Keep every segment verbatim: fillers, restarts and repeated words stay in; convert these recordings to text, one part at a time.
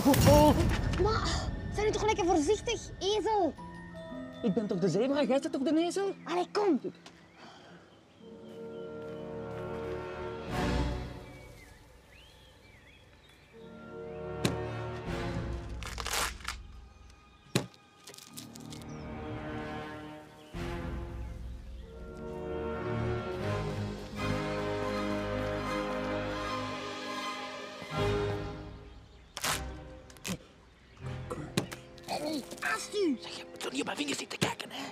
Maar, zijn u toch lekker voorzichtig, ezel? Ik ben toch de zebra, jij bent toch de ezel? Allee, kom. Benny, haast u. Zeg, je moet toch niet op mijn vingers zitten kijken, hè?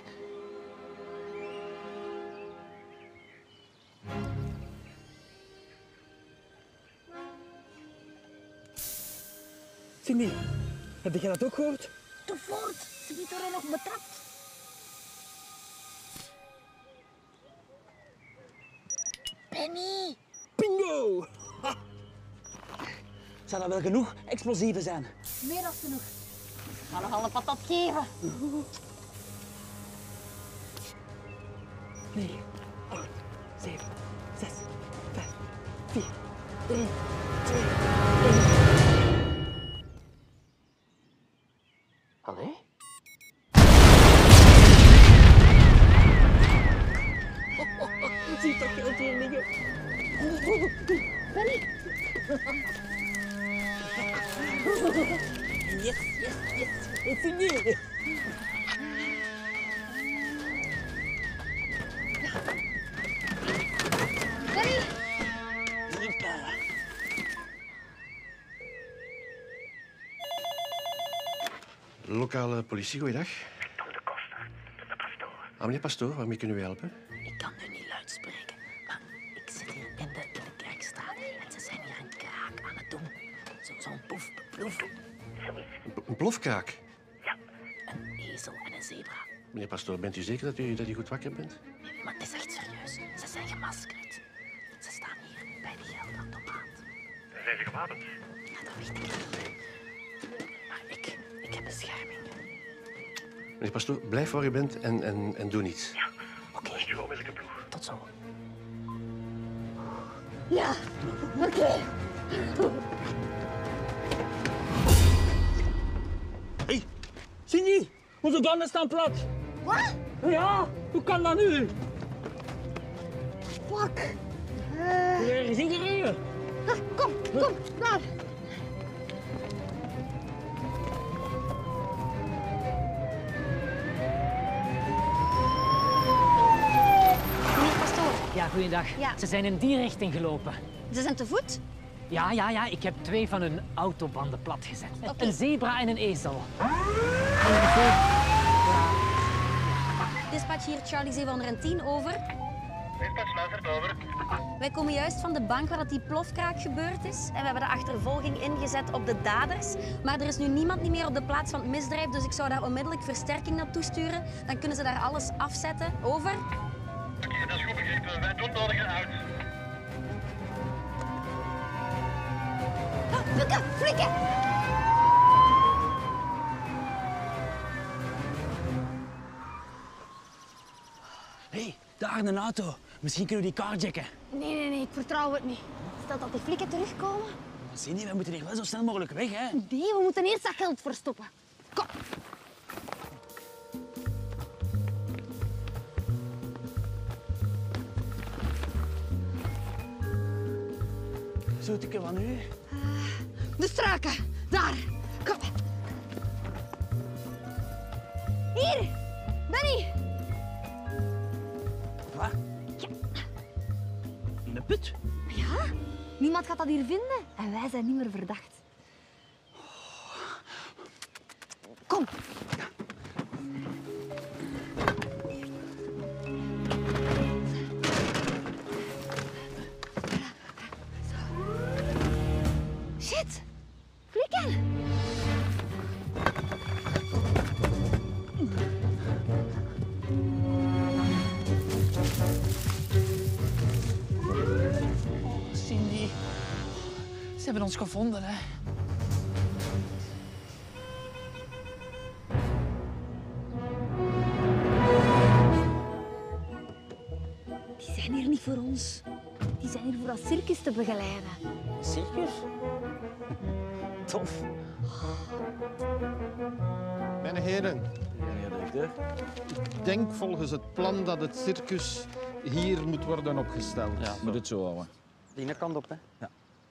Cindy, heb je dat ook gehoord? Doe voort, ze wordt er nog betrapt. Benny. Bingo! Ha. Zou dat wel genoeg explosieven zijn? Meer dan genoeg. Ik ga nog al een patat geven. negen, acht, zeven, zes, vijf, vier, drie, twee, één. Allee? Oh, oh, oh, ik zie toch geld hier liggen. Benny. Yes, yes, yes. Het is niet. Benny. Lokale politie, goeiedag. Tom de Costa, de pastoor. Ah, meneer Pastoor, waarmee kunnen we u helpen? Ik kan nu niet luid spreken, maar ik zit hier in de, in de kerkstraat en ze zijn hier een kraak aan het doen. Zo- Zo'n poef, ploef. Een, een plofkraak. Ja, Een ezel en een zebra. Meneer Pastoor, bent u zeker dat u, dat u goed wakker bent? Nee, maar het is echt serieus. Ze zijn gemaskerd. Ze staan hier bij de geldautomaat. zijn ze gewapend? Ja, dat weet ik niet. Maar ik, ik heb bescherming. Meneer Pastoor, blijf waar u bent en, en, en doe niets. Ja, Oké, stuur onmiddellijk een ploeg. tot zo. Ja, oké. Hey, Cindy, onze banden staan plat. Wat? Ja, hoe kan dat nu? Fuck. Uh, Wil je ergens ingereden? ah, kom, kom, daar. Meneer Pastoor, Ja, goeiedag. Ja. Ze zijn in die richting gelopen. ze zijn te voet. Ja, ja, ja. Ik heb twee van hun autobanden platgezet. Oké. Een zebra en een ezel. Dispatch hier Charlie zevenhonderdtien, over. Dispatch, luistert over. Wij komen juist van de bank waar dat die plofkraak gebeurd is. En we hebben de achtervolging ingezet op de daders. Maar er is nu niemand niet meer op de plaats van het misdrijf, dus ik zou daar onmiddellijk versterking naartoe sturen. Dan kunnen ze daar alles afzetten. Over. Oké, dat is goed begrepen. Wij doen nodige uit. Ah, flikken, flikken. Hé, hey, daar een auto. Misschien kunnen we die carjacken. Nee, nee, nee, ik vertrouw het niet. Stel dat die flikken terugkomen. Maar Cindy, we moeten hier wel zo snel mogelijk weg, hè? Nee, we moeten eerst dat geld verstoppen. Kom. Zoeteke van u. De struiken. Daar. Kom. Hier. Benny. Wat? Ja. In een put? Ja? Niemand gaat dat hier vinden. En wij zijn niet meer verdacht. Kom. Shit. Flikken. Cindy, ze hebben ons gevonden, hè? Die zijn hier niet voor ons. Die zijn hier voor dat circus te begeleiden. Circus? Tof. Mijn heren, Meneer directeur. ik denk volgens het plan dat het circus hier moet worden opgesteld. Ja, moet het zo houden. De ene kant op, hè. Ja.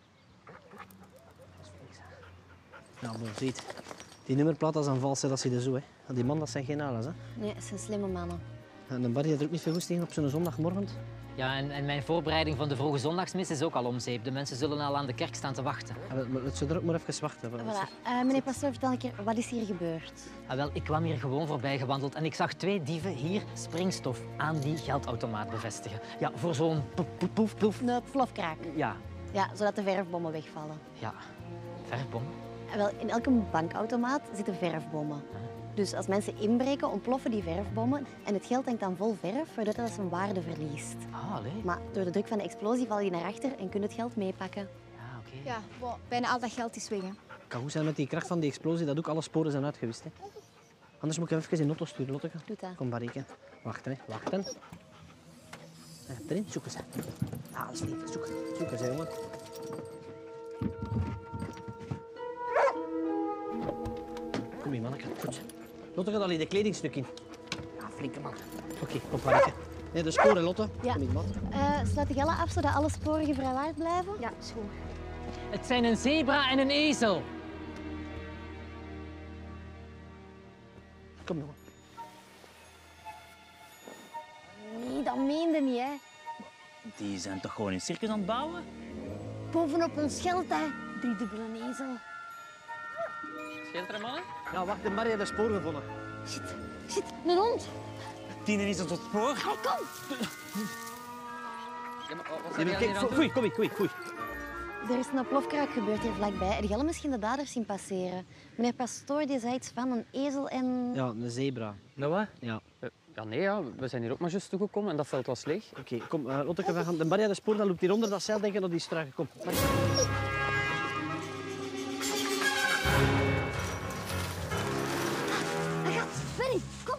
Nou, maar ziet. Die nummerplaat dat is een valse, dat zie je zo. Hè. Die man, dat zijn geen alas. Hè. Nee, het zijn slimme mannen. En de Barry had er ook niet veel goesting op zo'n zondagmorgen. Ja, en, en mijn voorbereiding van de vroege zondagsmis is ook al om zeep. De mensen zullen al aan de kerk staan te wachten. Ja, maar het zou er ook maar even wachten. Voilà. Uh, meneer Pastoor, vertel een keer, wat is hier gebeurd? Ah, wel, ik kwam hier gewoon voorbij gewandeld en ik zag twee dieven hier springstof aan die geldautomaat bevestigen. Ja, voor zo'n poef, poef, poef, poef. Een plofkraak. Ja, Ja, zodat de verfbommen wegvallen. ja. Verfbom. En wel, in elke bankautomaat zitten verfbommen. Dus als mensen inbreken, ontploffen die verfbommen en het geld hangt dan vol verf, waardoor dat zijn waarde verliest. Ah, allee. Maar door de druk van de explosie val je naar achter en kun je het geld meepakken. Ja, oké. Ja, bon, bijna al dat geld is weg. Hè. Het kan goed zijn met die kracht van die explosie dat ook alle sporen zijn uitgewist. Hè. Anders moet ik hem even in de auto sturen, Lotteke. Doe dat. Kom, Barryke. Wachten, hè. Wachten. Ja, erin, zoeken ze. Ja, dat is lief. Zoeken. Zoeken ze, jongen. Kom hier, manneke. Goed. Lotte gaat al in de kledingstuk in. Ja, flinke man. Oké, okay, kom, Barryke. Nee, de sporen, Lotte. Ja. Kom hier, man. Uh, sluit de gellen af zodat alle sporen gevrijwaard blijven? Ja, is goed. Het zijn een zebra en een ezel. Kom, jongen. Nee, dat meende niet, hè. Die zijn toch gewoon een circus aan het bouwen? Bovenop ons geld, hè. Driedubbele ezel. Scheelt er, mannen? Ja, wacht, de Barry heeft de sporen gevonden. Shit, shit, een hond. Tienen is op het spoor. Hey, kom. Nee, kijk, foei, kom hier, kom hier, foei. Er is een plofkraak gebeurd hier vlakbij. Heb je misschien de daders zien passeren? Meneer Pastoor die zei iets van een ezel en... Ja, een zebra. Nou wat? Ja. Uh, ja, nee, ja. We zijn hier ook maar juist toegekomen en dat veld was leeg. Oké, okay, kom, uh, Lotteke, we gaan de Barry de spoor, dat loopt hieronder, dat zeil denken dat die struiken. Kom. Hij gaat, Benny, kom.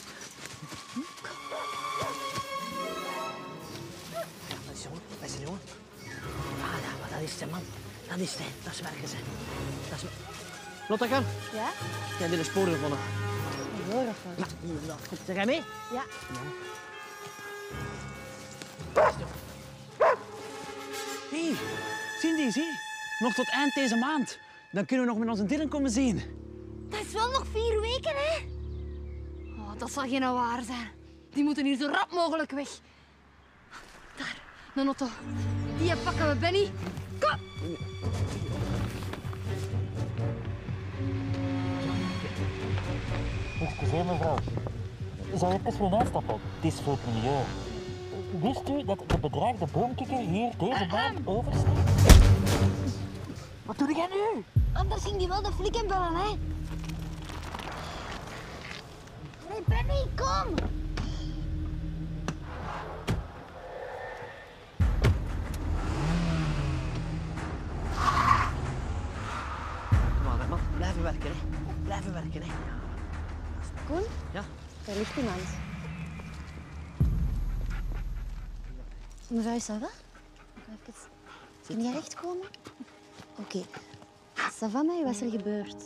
Wat is jongen? Wat is er, jongen? Ah, ja, maar dat is de man. Dat is hij. Dat is werken, zijn. Dat is... Lotteke, Ja? jij hebt de sporen gevonden. Ik hoor ervan. Ja, inderdaad. Goed, zeg jij mee? Ja. Hé, hey, Cindy, zie. Nog tot eind deze maand. Dan kunnen we nog met onze Dylan komen zien. Dat is wel nog vier weken, hè? Oh, dat zal geen waar zijn. Die moeten hier zo rap mogelijk weg. Daar, een auto. Die pakken we, Benny. Kom! Excuseer mevrouw, zou je even mee stappen? Het is voor het milieu. Wist u dat de bedreigde boomkikker hier deze maand oversteekt? Wat doe jij nu? Anders ging die wel de flikken bellen, hè? Hey, Benny, kom! Kom aan, man. Blijven werken, hè. Blijven werken, hè. Koen? Ja? Daar ligt iemand. Mevrouw, ça va? Even... Kun jij recht komen? Oké. Okay. Ça va, mij? Wat is er gebeurd?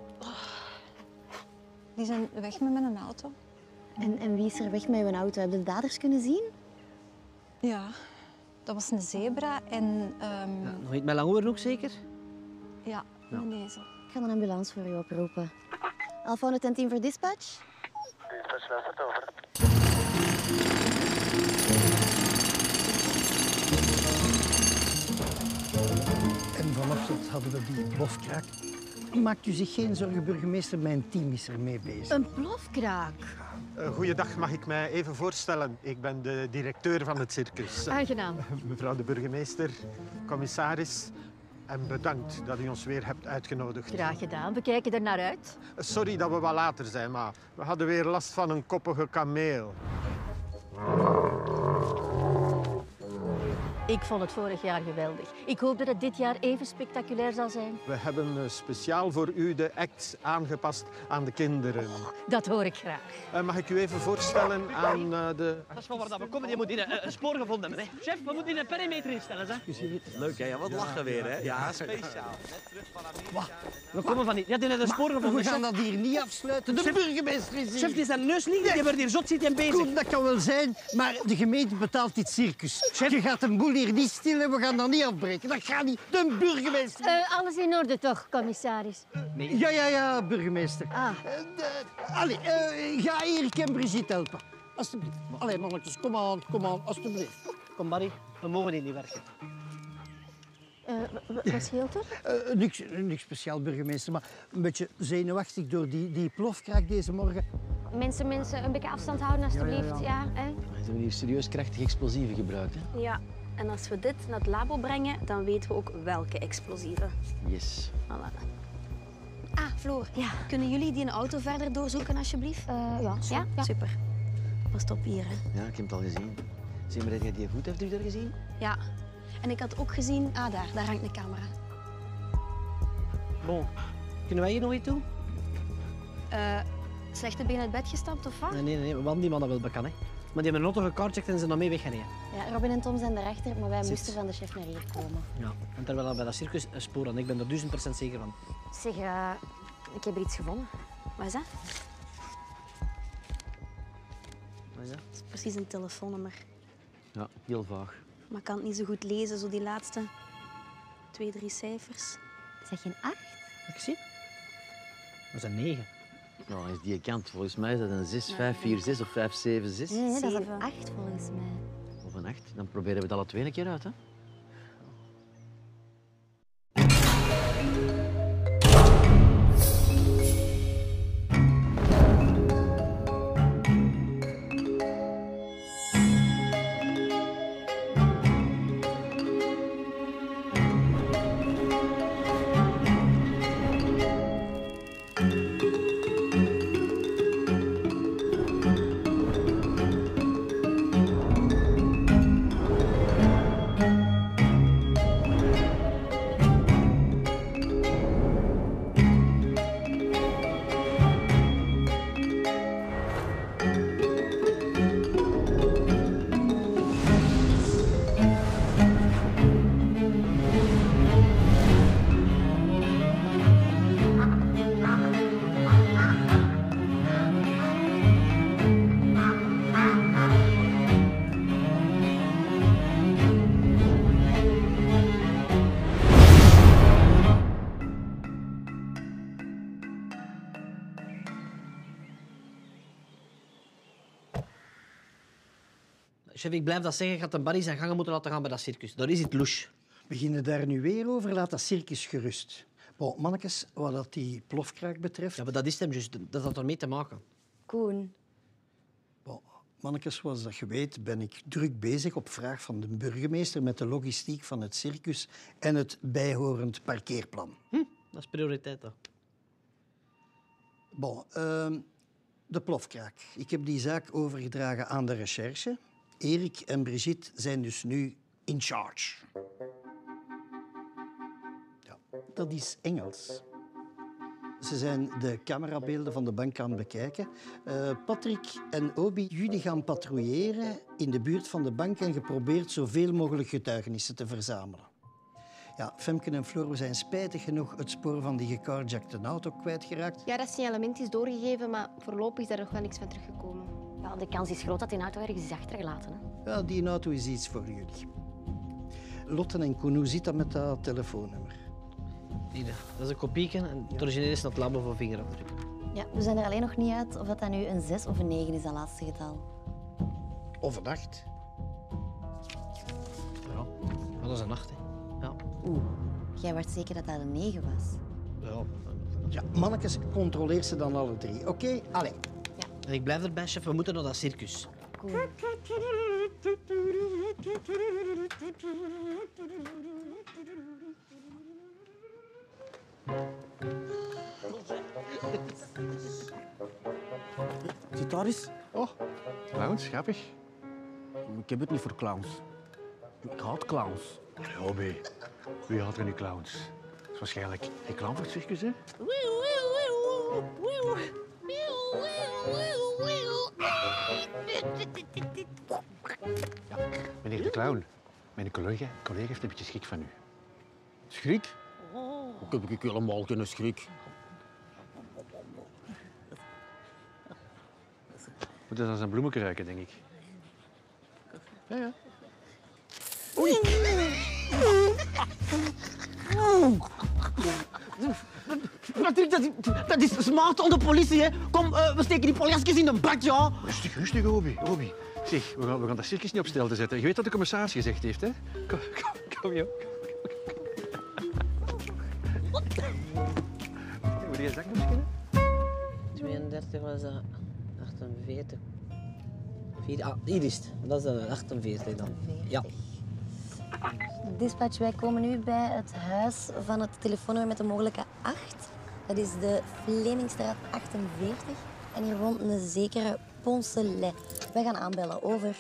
Die zijn weg met mijn auto. En, en wie is er weg met uw auto? Heb je de daders kunnen zien? Ja, dat was een zebra en... Um... Ja, nog niet met Langoer ook zeker? Ja, ja, een ezel. Ik ga een ambulance voor u oproepen. Alfa honderdtien voor dispatch. Dispatch luistert over. En vanochtend hadden we die plofkraak. Maakt u zich geen zorgen, burgemeester, mijn team is er mee bezig. Een plofkraak? Uh, goeiedag, mag ik mij even voorstellen? Ik ben de directeur van het circus. Aangenaam. Mevrouw de burgemeester, commissaris. En bedankt dat u ons weer hebt uitgenodigd. Graag gedaan. We kijken er naar uit. Sorry dat we wat later zijn, maar we hadden weer last van een koppige kameel. Ik vond het vorig jaar geweldig. Ik hoop dat het dit jaar even spectaculair zal zijn. We hebben uh, speciaal voor u de act aangepast aan de kinderen. Oh, dat hoor ik graag. Uh, mag ik u even voorstellen aan uh, de... Dat is van waar we komen. Je moet hier een, een spoor gevonden hebben. Hè. Chef, we moeten hier een perimeter instellen. Hè. Leuk, hè? Ja, wat lachen weer, hè? Ja, speciaal. Net terug van Amerika. We komen van hier. Ja, die hebben een spoor gevonden. We gaan dat hier niet afsluiten. De Chef, burgemeester is hier. Chef, die is zijn neus niet. Die wordt hier zot zitten en bezig. Goed, dat kan wel zijn, maar de gemeente betaalt dit circus. Chef, je gaat een boel hier niet stil en we gaan dat niet afbreken. Dat gaat niet. De burgemeester. Uh, alles in orde toch, commissaris? Nee. Ja, ja, ja, burgemeester. Ah. Uh, de, allee, uh, ga Erik en Brigitte helpen. Alsjeblieft. Allee, mannetjes, kom aan, kom aan, alsjeblieft. Kom, Barry. We mogen hier niet werken. Uh, wat scheelt er? Uh, niks, niks speciaal, burgemeester, maar een beetje zenuwachtig door die, die plofkraak deze morgen. Mensen, mensen, een beetje afstand houden, alstublieft. Ja, ja, ja. Ze hebben hier serieus krachtige explosieven gebruikt, hè? Ja, en als we dit naar het labo brengen, dan weten we ook welke explosieven. Yes. Voilà. Ah, Floor, ja. Kunnen jullie die een auto verder doorzoeken, alsjeblieft? Uh, ja, ja, ja, super. We stoppen hier, hè. Ja, ik heb het al gezien. Zie je maar dat jij die voetafdruk daar gezien? Ja. En ik had ook gezien... Ah, daar. Daar hangt de camera. Bon. Kunnen wij hier nog iets doen? Uh, slechte been uit bed gestapt, of wat? Nee, nee, nee. We hadden die man dat wel bekend, hè. Maar die hebben een auto gecardcheckt en zijn dan mee weggereden. Ja, Robin en Tom zijn erachter, maar wij Zit. moesten van de chef naar hier komen. Ja. En terwijl dat bij dat circus een spoor aan. Ik ben er duizend procent zeker van. Zeg, uh, ik heb er iets gevonden. Wat is dat? Wat is dat? Dat is precies een telefoonnummer. Ja, heel vaag. Maar ik kan het niet zo goed lezen, zo die laatste twee, drie cijfers. Zeg je een acht? Ik zie. Dat is een negen. Nou, is die kant. Volgens mij is dat een zes vijf vier zes of vijf zeven zes. Nee, nee, dat is een acht volgens mij. Of een acht. Dan proberen we het alle twee een keer uit, hè? Chef, ik blijf dat zeggen. Gaat de Barry zijn gangen moeten laten gaan bij dat circus. Daar is het louche. Beginnen daar nu weer over? Laat dat circus gerust. Bon, mannetjes, wat dat die plofkraak betreft... Ja, maar dat is hem juist. Dat had ermee te maken. Koen. Bon, mannetjes, zoals dat je weet, ben ik druk bezig op vraag van de burgemeester met de logistiek van het circus en het bijhorend parkeerplan. Hm, dat is prioriteit, dat. Bon, uh, de plofkraak. Ik heb die zaak overgedragen aan de recherche. Erik en Brigitte zijn dus nu in charge. Ja, dat is Engels. Ze zijn de camerabeelden van de bank aan het bekijken. Uh, Patrick en Obi, jullie gaan patrouilleren in de buurt van de bank en geprobeerd zoveel mogelijk getuigenissen te verzamelen. Ja, Femke en Floor, we zijn spijtig genoeg het spoor van die gecarjackte auto kwijtgeraakt. Ja, dat signalement is doorgegeven, maar voorlopig is daar nog wel niks van teruggekomen. Ja, de kans is groot dat die auto ergens is achtergelaten. Hè? Ja, die auto is iets voor jullie. Lotte en Koen, hoe zit dat met dat telefoonnummer? Hier, dat is een kopieke en het origineel is naar het labo voor vingerafdrukken. Ja, we zijn er alleen nog niet uit of dat, dat nu een zes of een negen is, dat laatste getal. Of een acht. Ja, dat is een acht, hè. Ja. Oeh, jij wordt zeker dat dat een negen was. Ja. Ja, mannetjes, controleer ze dan alle drie, oké? Okay? Allee. Ja. En ik blijf erbij, chef. We moeten naar dat circus. Cool. Zit daar eens? Oh, clowns, grappig. Ik heb het niet voor clowns. Ik haat clowns. Allee, Obi, wie had er nu clowns? Dat is waarschijnlijk reclame voor het circus, hè? Ja, meneer de clown, mijn collega, collega heeft een beetje schrik van u. Schrik? Hoe heb ik helemaal geen schrik? Moet eens aan zijn bloemen ruiken, denk ik. Ja, ja. Oei! Patrick, dat, dat is smaad aan de politie, hè. Kom, uh, we steken die poljasjes in een bak, ja. Rustig, rustig, Obi. Obi. Zeg, we gaan, we gaan dat circus niet op stel te zetten. Je weet wat de commissaris gezegd heeft, hè? Kom, kom, kom, joh. Moet je zak nog kennen? tweeëndertig was dat achtenveertig. Vier, ah, hier is het. Dat is uh, achtenveertig dan. Ja. Dispatch, wij komen nu bij het huis van het telefoonnummer met de mogelijke acht. Dat is de Vlemingstraat achtenveertig. En hier woont een zekere Poncelet. Wij gaan aanbellen, over.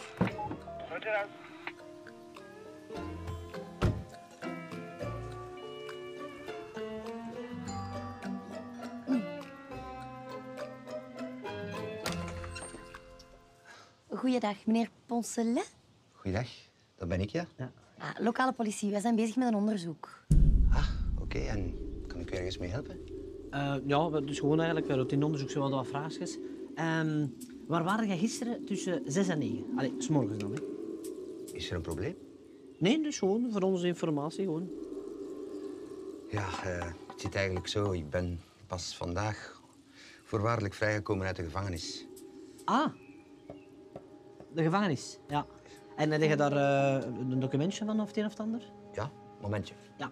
Goeiedag, meneer Poncelet. Goeiedag, dat ben ik, ja. Ah, lokale politie, wij zijn bezig met een onderzoek. Oké, okay, en kan ik u ergens mee helpen? Uh, ja, dus gewoon eigenlijk een routineonderzoek, zo wat vraagjes. Um, waar waren jij gisteren tussen zes en negen? Allee, 's morgens dan, hè? Is er een probleem? Nee, dus gewoon voor onze informatie, gewoon. Ja, uh, het zit eigenlijk zo. Ik ben pas vandaag voorwaardelijk vrijgekomen uit de gevangenis. Ah, de gevangenis, ja. En heb je daar uh, een documentje van of het een of het ander? Ja, momentje. Ja.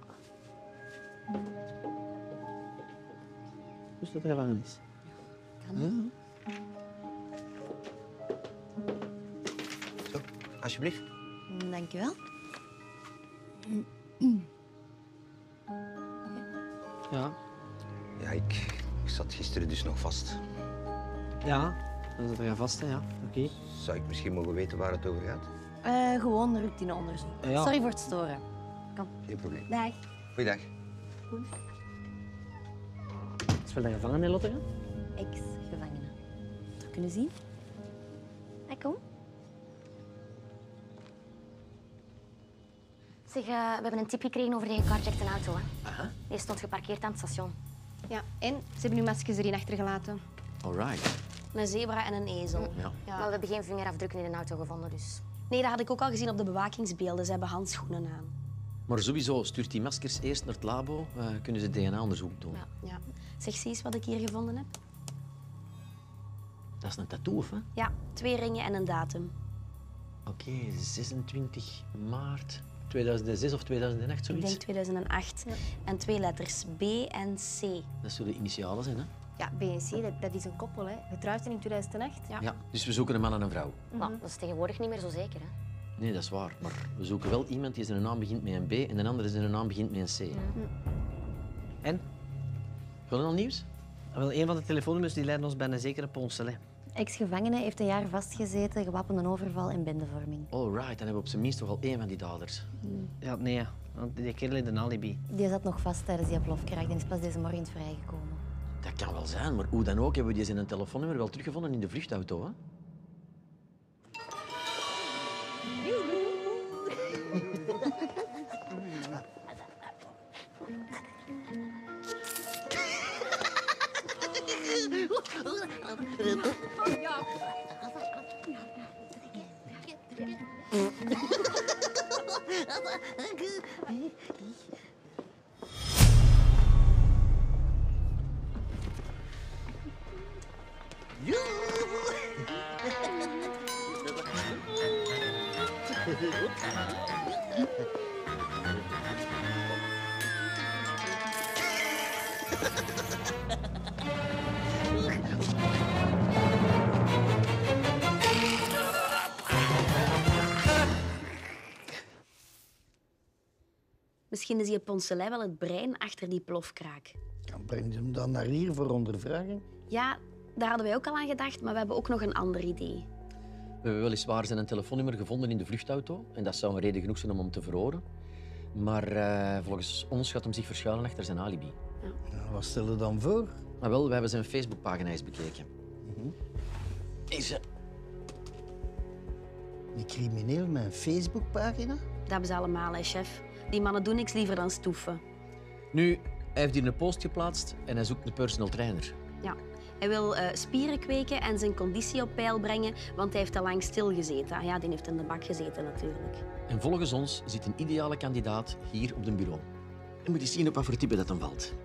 Dus dat de gevangenis. Kan. Ja. Zo, alsjeblieft. Dank u wel. Ja. Ja, ik, ik zat gisteren dus nog vast. Ja, dan zit je vast, hè, ja. Oké. Okay. Zou ik misschien mogen weten waar het over gaat? Uh, gewoon een routineonderzoek. Ja. Sorry voor het storen. Kom. Geen probleem. Dag. Goeiedag. Goed. Is wel de gevangene, Lotte? Ex-gevangene. Toch kunnen zien? Hey, kom. Zeg, uh, we hebben een tip gekregen over de gecarjackte auto. Hè. Uh-huh. Die stond geparkeerd aan het station. Ja, en ze hebben uw maskers erin achtergelaten. Alright. Een zebra en een ezel. Ja. Ja. Maar we hebben geen vingerafdrukken in de auto gevonden, dus... Nee, dat had ik ook al gezien op de bewakingsbeelden. Ze hebben handschoenen aan. Maar sowieso, stuurt die maskers eerst naar het labo, uh, kunnen ze D N A-onderzoek doen. Ja, ja. Zeg, zie eens wat ik hier gevonden heb. Dat is een tattoo, of hè? Ja, twee ringen en een datum. Oké, okay, zesentwintig maart tweeduizend zes of tweeduizend acht, zoiets? Ik denk tweeduizend acht. Ja. En twee letters, B en C. Dat zullen de initialen zijn, hè? Ja, B en C, dat, dat is een koppel, hè. Getrouwd zijn in tweeduizend acht. Ja. Ja, dus we zoeken een man en een vrouw. Mm-hmm. Maar dat is tegenwoordig niet meer zo zeker, hè? Nee, dat is waar. Maar we zoeken wel iemand die zijn naam begint met een B en een andere zijn naam begint met een C. Mm-hmm. En? Wil je al nieuws? Wel, een van de telefoonnummers die leiden ons bij een zekere Poncelet. Ex-gevangene heeft een jaar vastgezeten, gewapende overval en bendevorming. Alright, dan hebben we op zijn minst toch al één van die daders. Hmm. Ja, nee, want die kerel heeft een alibi. Die zat nog vast tijdens die plofkraak en is pas deze morgen vrijgekomen. Dat kan wel zijn, maar hoe dan ook hebben we die zijn telefoonnummer wel teruggevonden in de vluchtauto, hè? Misschien is die Poncelet wel het brein achter die plofkraak. Ja, breng ze hem dan naar hier voor ondervraging? Ja, daar hadden wij ook al aan gedacht, maar we hebben ook nog een ander idee. We hebben weliswaar zijn telefoonnummer gevonden in de vluchtauto. En dat zou een reden genoeg zijn om hem te verhoren. Maar uh, volgens ons gaat hem zich verschuilen achter zijn alibi. Ja. Nou, wat stel je dan voor? Maar wel, we hebben zijn Facebookpagina eens bekeken. Mm-hmm. Is ze... Een crimineel met een Facebookpagina? Dat hebben ze allemaal, hè, chef. Die mannen doen niks liever dan stoeven. Nu, hij heeft hier een post geplaatst en hij zoekt een personal trainer. Ja. Hij wil uh, spieren kweken en zijn conditie op peil brengen, want hij heeft te lang stilgezeten. Ja, die heeft in de bak gezeten natuurlijk. En volgens ons zit een ideale kandidaat hier op het bureau. Je moet eens zien op wat voor type dat dan valt.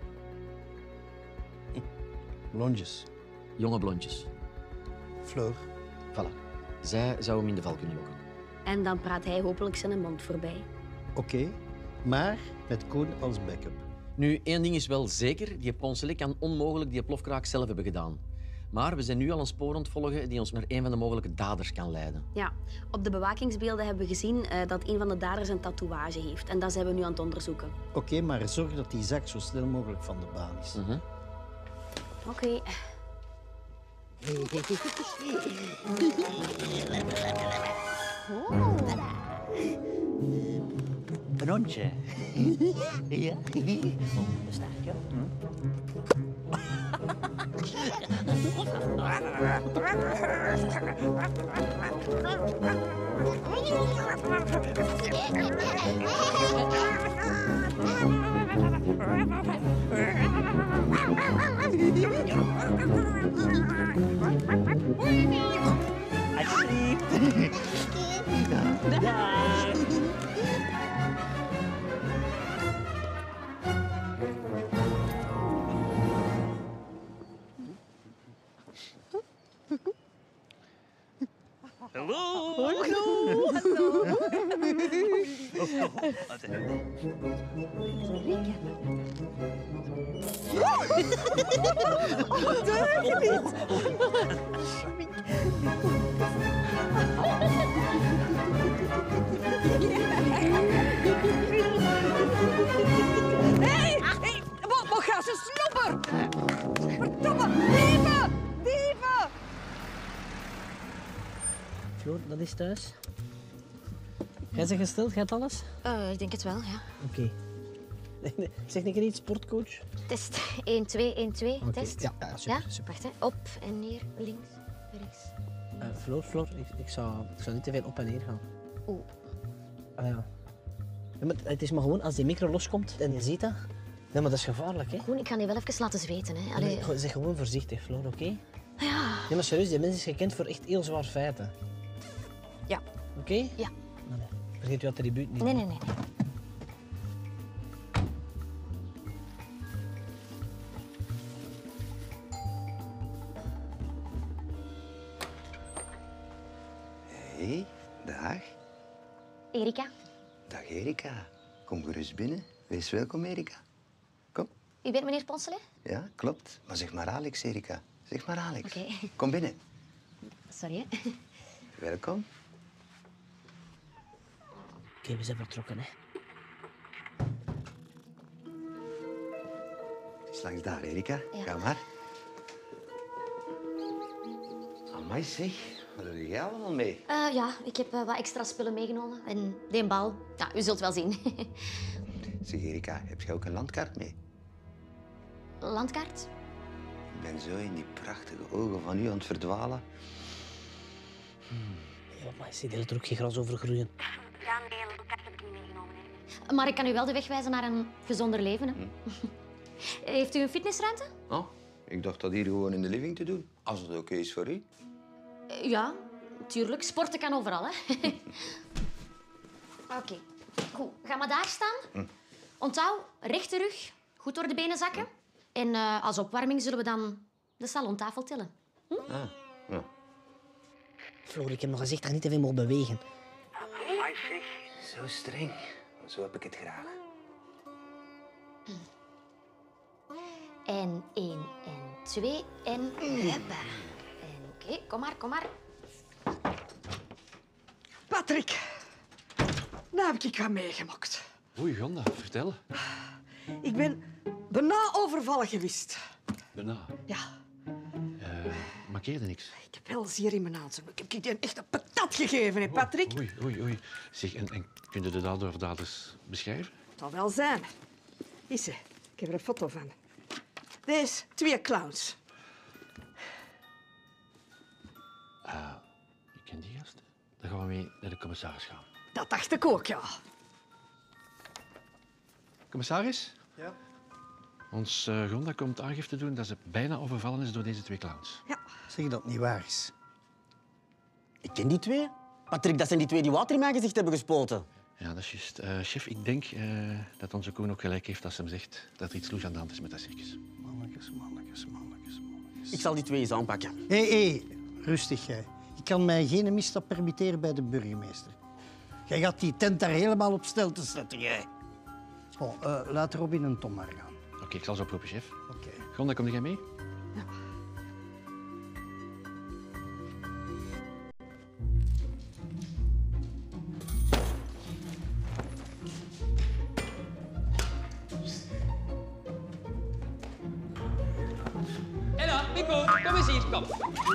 Blondjes. Jonge blondjes. Floor. Voilà. Zij zou hem in de val kunnen lokken. En dan praat hij hopelijk zijn mond voorbij. Oké, okay, maar met Koen als backup. Nu, één ding is wel zeker. Die Poncelet kan onmogelijk die plofkraak zelf hebben gedaan. Maar we zijn nu al een spoor aan het volgen die ons naar een van de mogelijke daders kan leiden. Ja, op de bewakingsbeelden hebben we gezien uh, dat een van de daders een tatoeage heeft. En dat zijn we nu aan het onderzoeken. Oké, okay, maar zorg dat die zak zo snel mogelijk van de baan is. Mm-hmm. Oké. Okay. Oh. Een hondje. Ja. Oh, sterk, ja. Alsjeblieft. Dag. Hallo. Hallo. Hallo. Oh, deugniet. Hé, hey, wat, wat gaat ze snobber? Verdomme, dieven, dieven. Floor, dat is thuis. Jij bent gesteld, gaat alles? Uh, ik denk het wel, ja. Oké. Okay. Zeg een keer iets, sportcoach. Test één twee één twee, okay. test. Ja, ja, super, ja? super. Wacht, hè. Op en neer, links, rechts. Uh, Floor, Floor, ik, ik, zou, ik zou niet te veel op en neer gaan. Oeh. Ah, ja. Ja, maar het is maar gewoon, als die micro loskomt en je ziet dat... Ja, maar dat is gevaarlijk, hè? Koen, ik ga die wel even laten zweten, hè. Allee... Ja, zeg gewoon voorzichtig, Floor, oké? Okay? Ja. Ja, maar serieus, die mens is gekend voor echt heel zwaar feiten. Ja. Oké? Okay? Ja. Nee, nee. Vergeet je attribuut niet. Nee, nee, nee. Hé, hey, dag. Erika. Dag Erika. Kom gerust binnen. Wees welkom, Erika. Kom. U bent meneer Poncelet? Ja, klopt. Maar zeg maar Alex, Erika. Zeg maar Alex. Oké. Okay. Kom binnen. Sorry, hè. Welkom. Oké, okay, we zijn vertrokken, hè. Het is langs daar, Erika. Ja. Ga maar. Amai, zeg. Wat doe jij allemaal mee? Uh, ja, ik heb uh, wat extra spullen meegenomen. En die bal. Ja, u zult wel zien. Zeg, Erika, heb jij ook een landkaart mee? Landkaart? Ik ben zo in die prachtige ogen van u aan het verdwalen. Hmm. Ja, maar ik zie er ook geen gras over groeien. Ja, nee, een landkaart heb ik niet meegenomen. Nee. Maar ik kan u wel de weg wijzen naar een gezonder leven. Hè. Hm. Heeft u een fitnessruimte? Oh, ik dacht dat hier gewoon in de living te doen. Als het oké okay is voor u. Ja, tuurlijk. Sporten kan overal, hè. Oké, okay. Goed. Ga maar daar staan. Hm. Onthoud, rechte rug, goed door de benen zakken. Hm. En uh, als opwarming zullen we dan de salontafel tillen. Hm? Ah, ja. Floor, ik heb nog gezegd dat je niet te veel moet bewegen. Amai, zeg. Zo streng. Zo heb ik het graag. Hm. En één en twee en... Hoppa. Oké, okay, kom maar, kom maar. Patrick, nou heb ik wat meegemaakt. Oei, Gonda, vertel. Ik ben bijna overvallen geweest. Bijna? Ja. Uh, mankeerde niks. Ik heb wel zeer in mijn aanzien. Ik heb je een echte patat gegeven, hè, Patrick? Oei, oei, oei. Zeg, en, en kun je de dader of daders beschrijven? Het zal wel zijn. Is ze. Ik heb er een foto van. Deze twee clowns. Uh, ik ken die gast. Dan gaan we mee naar de commissaris gaan. Dat dacht ik ook, ja. Commissaris? Ja? Ons uh, Gonda komt aangifte doen dat ze bijna overvallen is door deze twee clowns. Ja. Zeg dat niet waar is. Ik ken die twee. Patrick, dat zijn die twee die water in mijn gezicht hebben gespoten. Ja, dat is juist. Uh, chef, ik denk uh, dat onze Koen ook gelijk heeft als hij zegt dat er iets loes aan de hand is met dat circus. Mannetjes, mannetjes, mannetjes, mannetjes. Ik zal die twee eens aanpakken. Hé, hey, hey, rustig jij. Ik kan mij geen misstap permitteren bij de burgemeester. Jij gaat die tent daar helemaal op stel te zetten, jij. Oh, uh, laat Robin en Tom maar gaan. Oké, okay, ik zal ze oproepen, chef. Oké. Okay. Gonda, kom jij mee? Ja. Ella, Pico, kom eens hier, kom.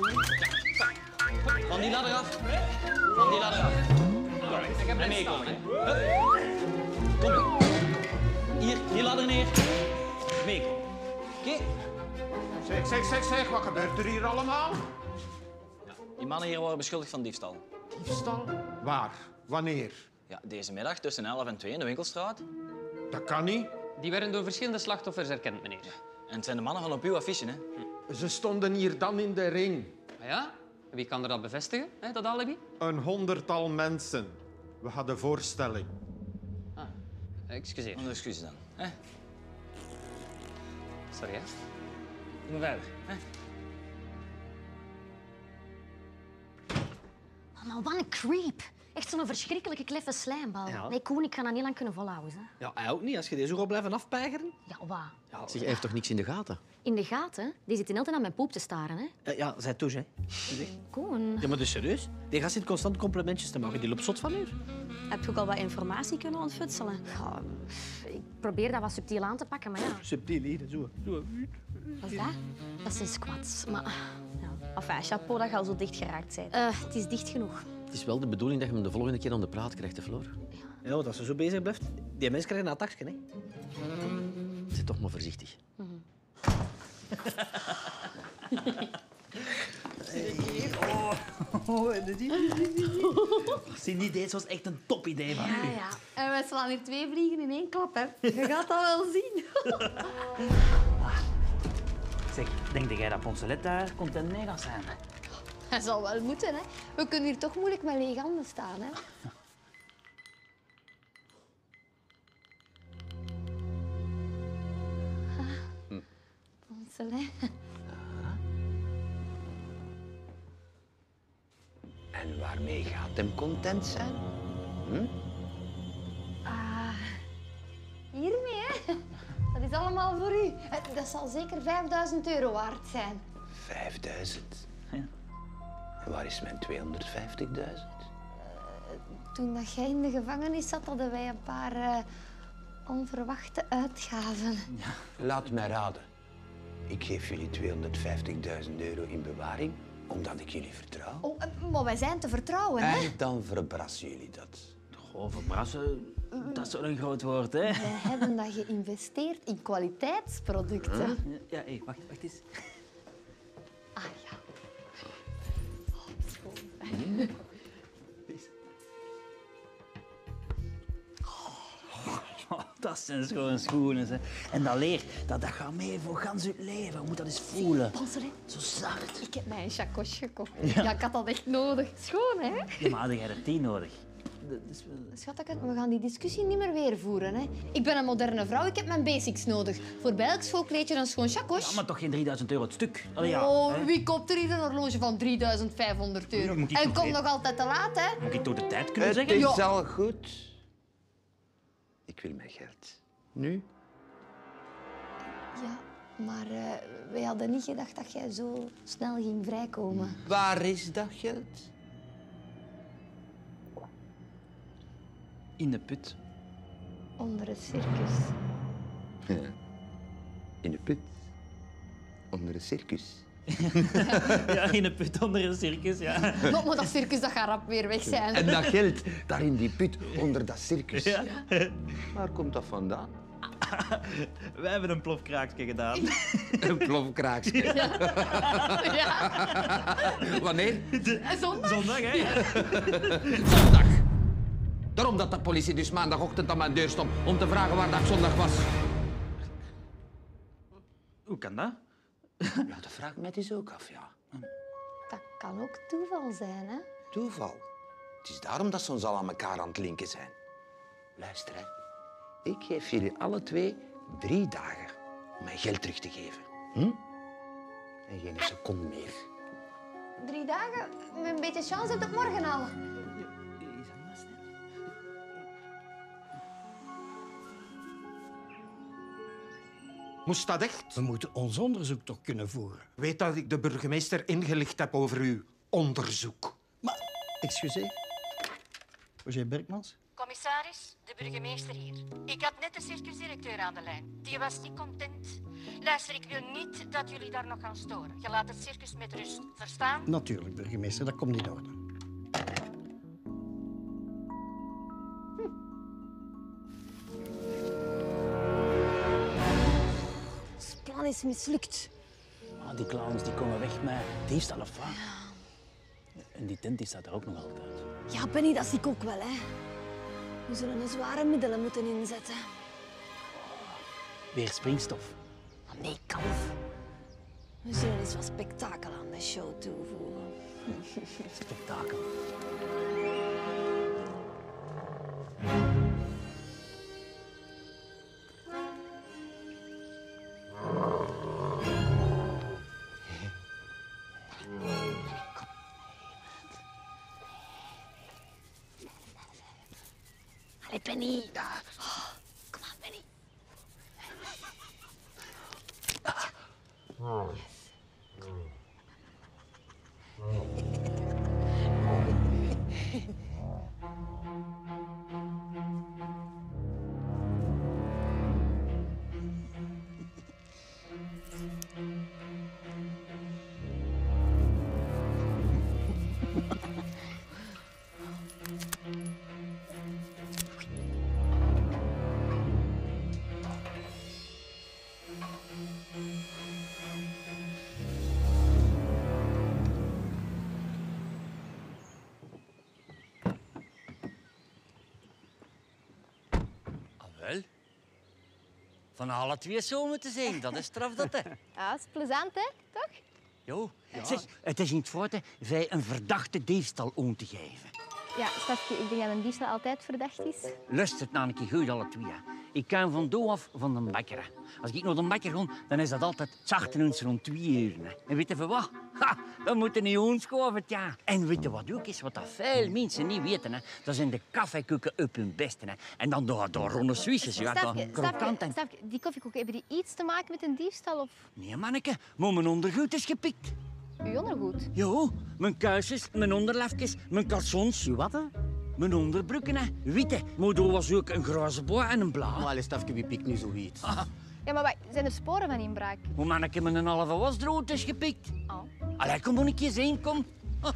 Van die ladder af. Van die ladder af. Kom, ik heb er meekomen, hè. Kom. Hier, die ladder neer. Meekomen. Oké? Okay. Zeg, zeg, zeg, zeg, wat gebeurt er hier allemaal? Ja, die mannen hier worden beschuldigd van diefstal. Diefstal? Waar? Wanneer? Ja, deze middag tussen elf en twee in de winkelstraat. Dat kan niet. Die werden door verschillende slachtoffers herkend, meneer. Ja. En het zijn de mannen van op uw affiche, hè? Hm. Ze stonden hier dan in de ring. Ah ja? En wie kan er dat bevestigen, hè, dat alibi? Een honderdtal mensen. We hadden voorstelling. Ah, excuseer. Oh, excuses dan. Hè? Sorry, hè. Doe maar verder. Hè? Oh, maar wat een creep. Echt zo'n verschrikkelijke kleffe slijmbal. Ja. Nee, Koen, ik ga dat niet lang kunnen volhouden. Hè. Ja, hij ook niet. Als je deze zo gaat blijven afpeigeren. Ja, wat? Ja, zeg, hij heeft toch niks in de gaten? In de gaten? Die zit in altijd aan mijn poep te staren, hè. Uh, ja, zij touche, hè. Koen. Ja, maar dus serieus? Die gast zit constant complimentjes te maken. Die loopt zot van u. Heb je ook al wat informatie kunnen ontfutselen? Ja, ik probeer dat wat subtiel aan te pakken, maar ja. Subtiel hier, zo. zo. Wat is dat? Dat zijn squats, maar... Ja. Enfin, chapeau dat je al zo dicht geraakt bent. Uh, het is dicht genoeg. Het is wel de bedoeling dat je hem de volgende keer aan de praat krijgt, hè, Floor? Ja, want als ze zo bezig blijft, die mensen krijgen een attackje, hè. Zit toch maar voorzichtig. Mm-hmm. Oh, oh, Cindy, deze was echt een top idee van ja, u. Ja, en wij slaan hier twee vliegen in één klap, hè. Je gaat dat wel zien. Zeg, denk jij dat Poncelet daar content mee gaat zijn? Hij zal wel moeten, hè. We kunnen hier toch moeilijk met lege handen staan, hè. Hm. Poncelet. En waarmee gaat hem content zijn? Hm? Ah, hiermee, hè. Dat is allemaal voor u. Dat zal zeker vijfduizend euro waard zijn. Vijfduizend? Ja. En waar is mijn tweehonderdvijftigduizend? Uh, toen dat jij in de gevangenis zat, hadden wij een paar uh, onverwachte uitgaven. Ja. Laat mij raden. Ik geef jullie tweehonderdvijftigduizend euro in bewaring, omdat ik jullie vertrouw. Oh, maar wij zijn te vertrouwen, hè? En dan verbrassen jullie dat. Goh, verbrassen, dat is wel een groot woord, hè? Wij hebben dat geïnvesteerd in kwaliteitsproducten. Huh? Ja, hé, wacht, wacht eens. Ah, ja. Oh, schoon. Oh, dat zijn schone schoenen, hè. En dat leer, dat, dat gaat mee voor gans het leven. Je moet dat eens voelen. Poncelet. Zo zacht. Ik heb mij een chacos gekocht. Ja. Ja, ik had dat echt nodig. Schoon, hè? Ja, maar had jij er tien nodig? Dat is wel... Schatje, we gaan die discussie niet meer weer voeren, hè. Ik ben een moderne vrouw, ik heb mijn basics nodig. Voor bij elk schoolkleedje een schoon chacos. Ja, maar toch geen drieduizend euro het stuk? Allee, ja, oh, hè? wie koopt er hier een horloge van drieduizend vijfhonderd euro? Ja, moet ik en nog kom weten. nog altijd te laat, hè? Moet ik door de tijd kunnen Het zeggen? is Ja. al goed. Ik wil mijn geld. Nu? Ja, maar uh, wij hadden niet gedacht dat jij zo snel ging vrijkomen. Waar is dat geld? In de put. Onder het circus. Ja. In de put. Onder een circus. Ja, in een put onder een circus, ja. Maar, maar dat circus dat gaat rap weer weg zijn. En dat geld daar in die put onder dat circus. Ja. Waar komt dat vandaan? Wij hebben een plofkraakje gedaan. Een plofkraakje. Ja. Ja. Wanneer? Zondag. Zondag, hè? Zondag. Daarom dat de politie dus maandagochtend aan mijn deur stond om te vragen waar dat zondag was. Hoe kan dat? Ja, dat vraag ik mij dus ook af, ja. Dat kan ook toeval zijn, hè? Toeval. Het is daarom dat ze ons al aan elkaar aan het linken zijn. Luister, hè. Ik geef jullie alle twee drie dagen om mijn geld terug te geven. Hm? En geen seconde meer. Drie dagen? Met een beetje chance heb ik morgen al. Moest dat echt? We moeten ons onderzoek toch kunnen voeren. Weet dat ik de burgemeester ingelicht heb over uw onderzoek. Excuseer. Roger Berkmans? Commissaris, de burgemeester hier. Ik had net de circusdirecteur aan de lijn. Die was niet content. Luister, ik wil niet dat jullie daar nog gaan storen. Je laat het circus met rust. Verstaan? Natuurlijk, burgemeester. Dat komt in orde. Het plan is mislukt. Ah, die clowns die komen weg met diefstal of wat? En die tent die staat er ook nog altijd. Ja, Benny, dat zie ik ook wel, hè. We zullen een zware middelen moeten inzetten. Weer springstof. Maar nee, kalf. We zullen eens wat spektakel aan de show toevoegen. Spektakel. Allee, Benny. Oh, kom aan, Benny. Wel, van alle twee zo moeten zijn, dat is straf dat, hè. Ja, dat is plezant, hè? Toch? Jo, ja. Zeg, het is niet fout, hè, wij een verdachte diefstal om te geven. Ja, Stafje, ik denk dat een diefstal altijd verdacht is. Luistert nou een keer goed, alle twee. Ik kan van do af van de bakker. Als ik naar de bakker ga, dan is dat altijd zachtens rond twee uur. Hè. En weet je van wat? Ha, dan moeten niet onschoven, ja. En weet je wat ook is, wat dat veel mensen niet weten? Hè? Dat zijn de koffiekoeken op hun beste. Hè. En dan door, door ronde Suisses, ja, Stafje, krokant Stafje, en... Stafje, die koffiekoeken, hebben die iets te maken met een diefstal of Nee, manneke, maar mijn ondergoed is gepikt. uw ondergoed? Jo, mijn kuisjes, mijn onderlafjes, mijn calzons. Wat, hè? Mijn onderbroeken, hè. Witte. Maar er was ook een grijze boa en een blauw. Maar alles Stafje, wie pikt nu zoiets? Ja, maar wacht, zijn er sporen van inbraak? Hoe manneke met een halve wasdrood is gepikt. Oh. Allee, kom maar een keer zien, kom.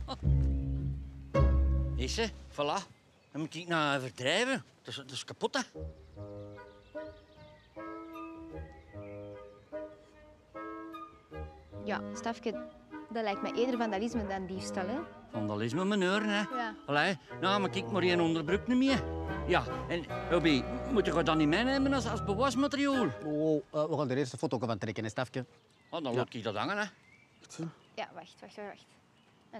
Is ze? Voilà. Dan moet ik nou verdrijven. Dat is, dat is kapot, hè. Ja, Stafje, dat lijkt me eerder vandalisme dan diefstal, hè? Vandalisme, meneer, hè. Ja. Allee, nou, maar kijk maar één onderbroek niet meer. Ja, en Robby, moet je dat niet meenemen als, als bewijsmateriaal? Oh, uh, we gaan er eerst een foto van trekken, hè, Stafje. Oh, dan laat ik dat hangen, hè. Ja, wacht, wacht, wacht. wacht. Allee.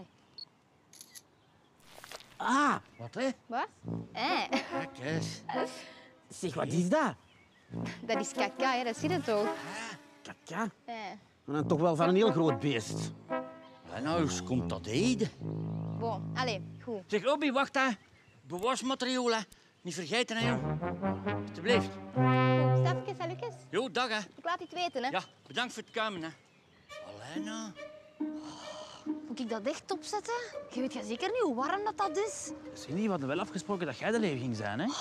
Ah, Wat, hè? Wat? Eh. Kijk eens. zeg, wat is dat? Dat is kaka, hè? Dat zie je toch? Kaka? Eh. Maar dan toch wel van een heel groot beest. En nou, hoe komt dat heden? Bon, allee, goed. Zeg, Robby, wacht, hè. Bewijsmateriaal, hè. Niet vergeten, hè, jong. Alsjeblieft. Goed, Stafje, salutjes. Jo, dag, hè. Ik laat het weten, hè? Ja, bedankt voor het komen, hè. Allee, nou. Moet ik dat echt opzetten? Je weet zeker niet hoe warm dat, dat is? Cindy, we hadden wel afgesproken dat jij de leeuw ging zijn, hè?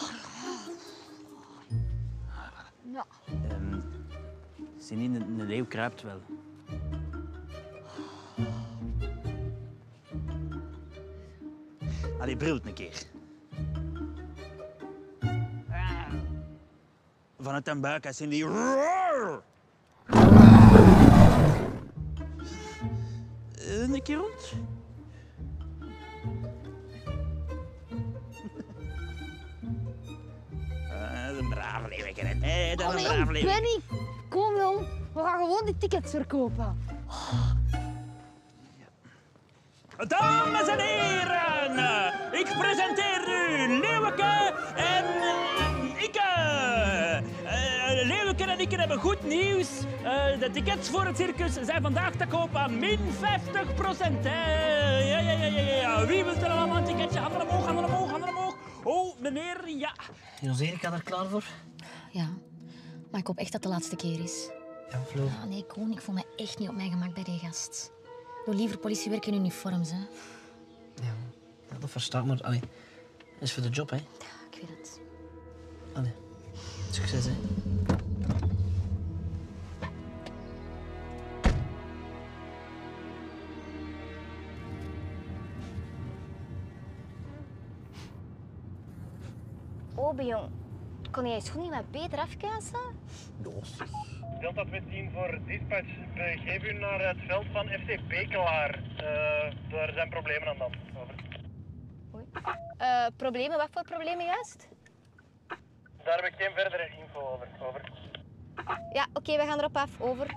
Ja. Um, Cindy, een, een leeuw kruipt wel. Allee, brult een keer. Vanuit den buik zijn die... Een keer rond. Dat is een brave leeuwke, hè. Dat is een brave leeuwke. Benny, kom jong. We gaan gewoon die tickets verkopen. Dames en heren, ik presenteer u Leeuwke en uh, ik. Uh, uh, Leeuwke en ik hebben goed nieuws. Uh, de tickets voor het circus zijn vandaag te koop aan min vijftig procent. Ja, ja, ja, ja, ja. Wie wil er allemaal een ticketje? Handen omhoog, handen omhoog, handen omhoog. Oh, meneer, ja. Is Erika er klaar voor? Ja, maar ik hoop echt dat het de laatste keer is. Ja, Flo. Ah, nee, Koen, ik voel me echt niet op mijn gemak bij die gast. Doe liever politiewerk in uniforms, hè. Ja, dat versta ik, maar allee, dat is voor de job, hè. Ja, ik weet het. Allee, succes, hè. Obe, jong. Kon jij je schoenen wat beter afkuisen? Delta tweetien voor dispatch. Begeef u naar het veld van F C Bekelaar. Uh, daar zijn problemen aan de hand. Over. Uh, problemen? Wat voor problemen juist? Daar heb ik geen verdere info over. Over. Ja, oké, okay, we gaan erop af. Over.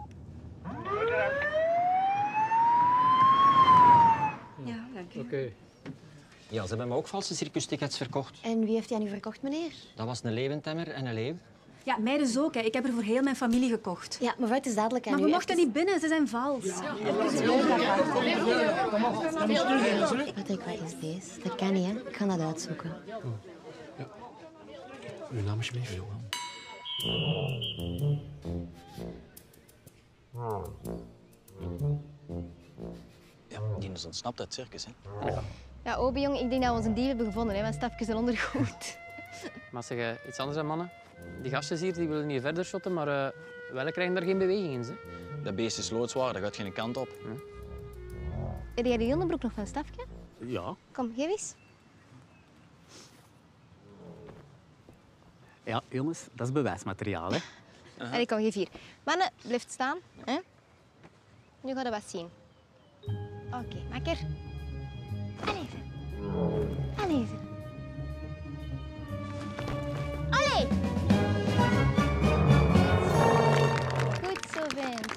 Ja, dank u. Oké. Okay. Ja, ze hebben me ook valse circustickets verkocht. En wie heeft die aan u verkocht, meneer? Dat was een leeuwentemmer en een leeuw. Ja, mij dus ook. Hè. Ik heb er voor heel mijn familie gekocht. Ja, mevrouw, het is dadelijk aan maar u. we mochten niet binnen, ze zijn vals. Ja. Patrick, wat is deze? Dat kan niet, hè? Ik ga dat uitzoeken. Oh. Ja. Uw naam alsjeblieft, Johan. Ja, die is ontsnapt uit het circus, hè. Ja. Ja, Obi, jong, ik denk dat we onze dief hebben gevonden, hè? Mijn stafjes zijn ondergoed. Maar zeg, uh, iets anders, hè, mannen. Die gastjes hier die willen niet verder shotten, maar uh, wij krijgen daar geen beweging in. Hè. Dat beest is loodzwaar, dat gaat geen kant op. Hm? Heb jij die onderbroek nog van stafje? Ja. Kom, geef eens. Ja, jongens, dat is bewijsmateriaal, hè. Uh-huh. Allee, kom, geef hier. Mannen, blijf staan. Hè? Nu gaan we wat zien. Oké, okay, makker. Allee, even. Allee, even. Allee! Goed zo, vent.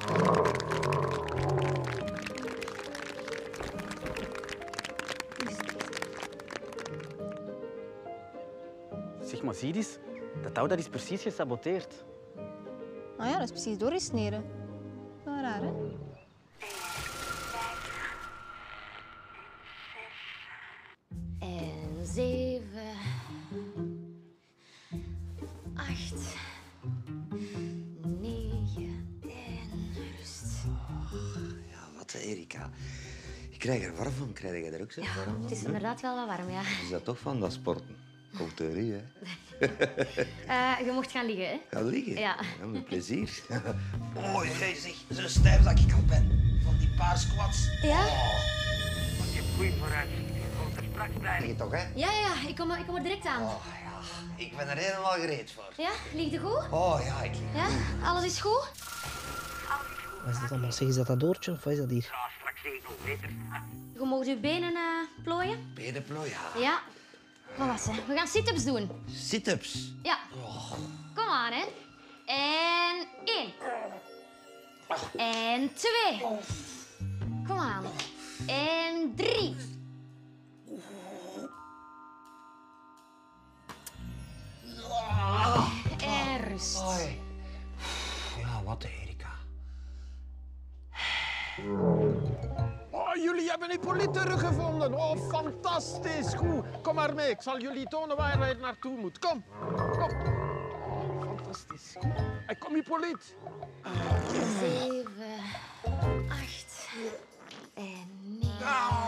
Zeg maar, zie je eens? Dat touw dat is precies gesaboteerd. Ah ja, dat is precies doorgesneden. Wel raar, hè? En zeven... Acht... Negen... En rust. Ja, wat, Erika. Ik krijg er warm van. Krijg jij er ook zo Ja, warm van? het is inderdaad wel wat warm, ja. Is dat toch van dat sporten? Culturie, hè? Uh, je mocht gaan liggen, hè? Gaan liggen? Ja. Ja, met plezier. Oh, jij zeg, zo stijf dat ik al ben. Van die paar squats. Ja? Oh. Je hebt goeie vooruitzicht. Je komt er straks bij. Lig je toch, hè? Ja, ja, ik kom, ik kom er direct aan. Oh, ja. Ik ben er helemaal gereed voor. Ja? Ligt je goed? Oh, ja, ik lig Ja? goed. Alles is goed? Wat is dat allemaal? Zeg, is dat dat doortje of wat is dat hier? Ja, straks regel beter. Je mag je benen uh, plooien. Bedenplooi, ja. Ja. Wat was het? We gaan sit-ups doen. Sit-ups. Ja. Kom aan, hè. En één. En twee. Kom aan. En drie. En rust. Hoi. Ja, wat, Erika. Oh, jullie hebben Hippolyte teruggevonden. Oh, fantastisch. Goed. Kom maar mee. Ik zal jullie tonen waar je naartoe moet. Kom. Kom. Fantastisch. Kom. Hey, kom, Hippolyte. Zeven. Acht. En negen.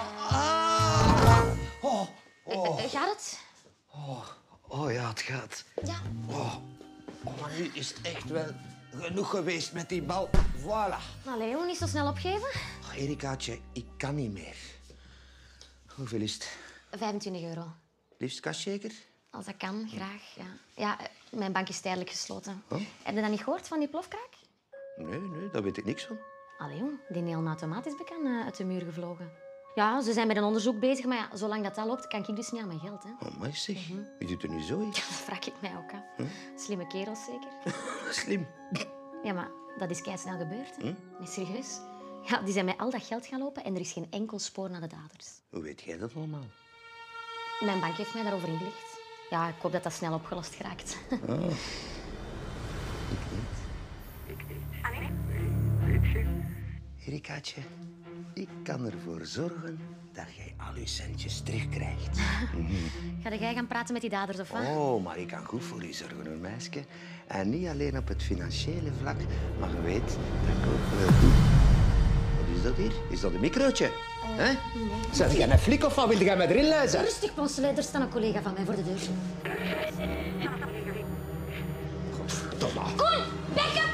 Oh, oh. Uh, gaat het? Oh, oh ja, het gaat. Ja. Oh. Oh, maar nu is het echt wel genoeg geweest met die bal. Voilà. Allee, jongen, niet zo snel opgeven. Oh, Erikaatje, ik kan niet meer. Hoeveel is het? vijfentwintig euro. Liefst cash zeker? Als dat kan, graag. Ja, ja eh, mijn bank is tijdelijk gesloten. Oh? Heb je dat niet gehoord van die plofkraak? Nee, nee, daar weet ik niks van. Allee, jong, die heel automatisch bekend uh, uit de muur gevlogen. Ja, ze zijn met een onderzoek bezig, maar ja, zolang dat, dat loopt, kan ik dus niet aan mijn geld. Hè. Oh, maar zeg, mm-hmm. Wie doet er nu zo iets? Ja, dat vraag ik mij ook af. Hm? Slimme kerels zeker? Slim. Ja, maar dat is keisnel gebeurd. Hè. Hm? Nee, serieus. Ja, die zijn met al dat geld gaan lopen en er is geen enkel spoor naar de daders. Hoe weet jij dat allemaal? Mijn bank heeft mij daarover ingelicht. Ja, ik hoop dat dat snel opgelost geraakt. Oh. Ik niet. Ik niet. Allee? Weet je? Erikaatje, ik kan ervoor zorgen dat jij al je centjes terugkrijgt. Mm-hmm. Ga jij gaan praten met die daders, of wat? Oh, maar ik kan goed voor je zorgen, hoor, meisje. En niet alleen op het financiële vlak, maar je weet dat ik ook wel doe. Wat is dat hier? Is dat een microotje? Uh, Hè? Nee. Zeg jij een flik of wat? Wil jij met erin luisteren? Rustig, Poncelet. Er staat een collega van mij voor de deur. Godverdomme. Koen, bekken!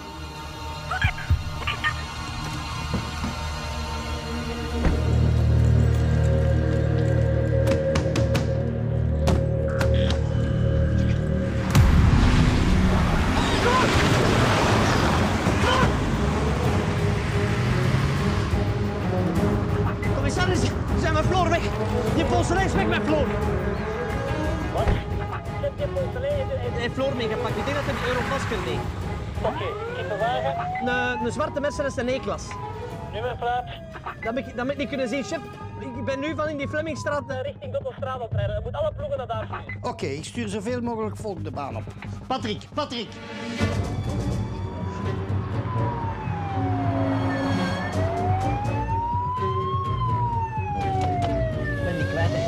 Commissaris, ze zijn met Floor weg. Die Poncelet is weg met Floor. Wat? Die Poncelet Hij heeft Floor meegepakt. Ik denk dat hij een Europasker mee. Oké, ik de wagen. Een, een zwarte Mercedes, een E-klas. Nummerplaat. Dat heb ik, dat heb ik niet kunnen zien, chef. Ik ben nu van in die Flemmingstraat uh, richting Doppelstraat oprijden. Er moet alle ploegen naar daar sturen. Oké, okay, ik stuur zoveel mogelijk volk de baan op. Patrick, Patrick. Ik ben die kwijt, hè.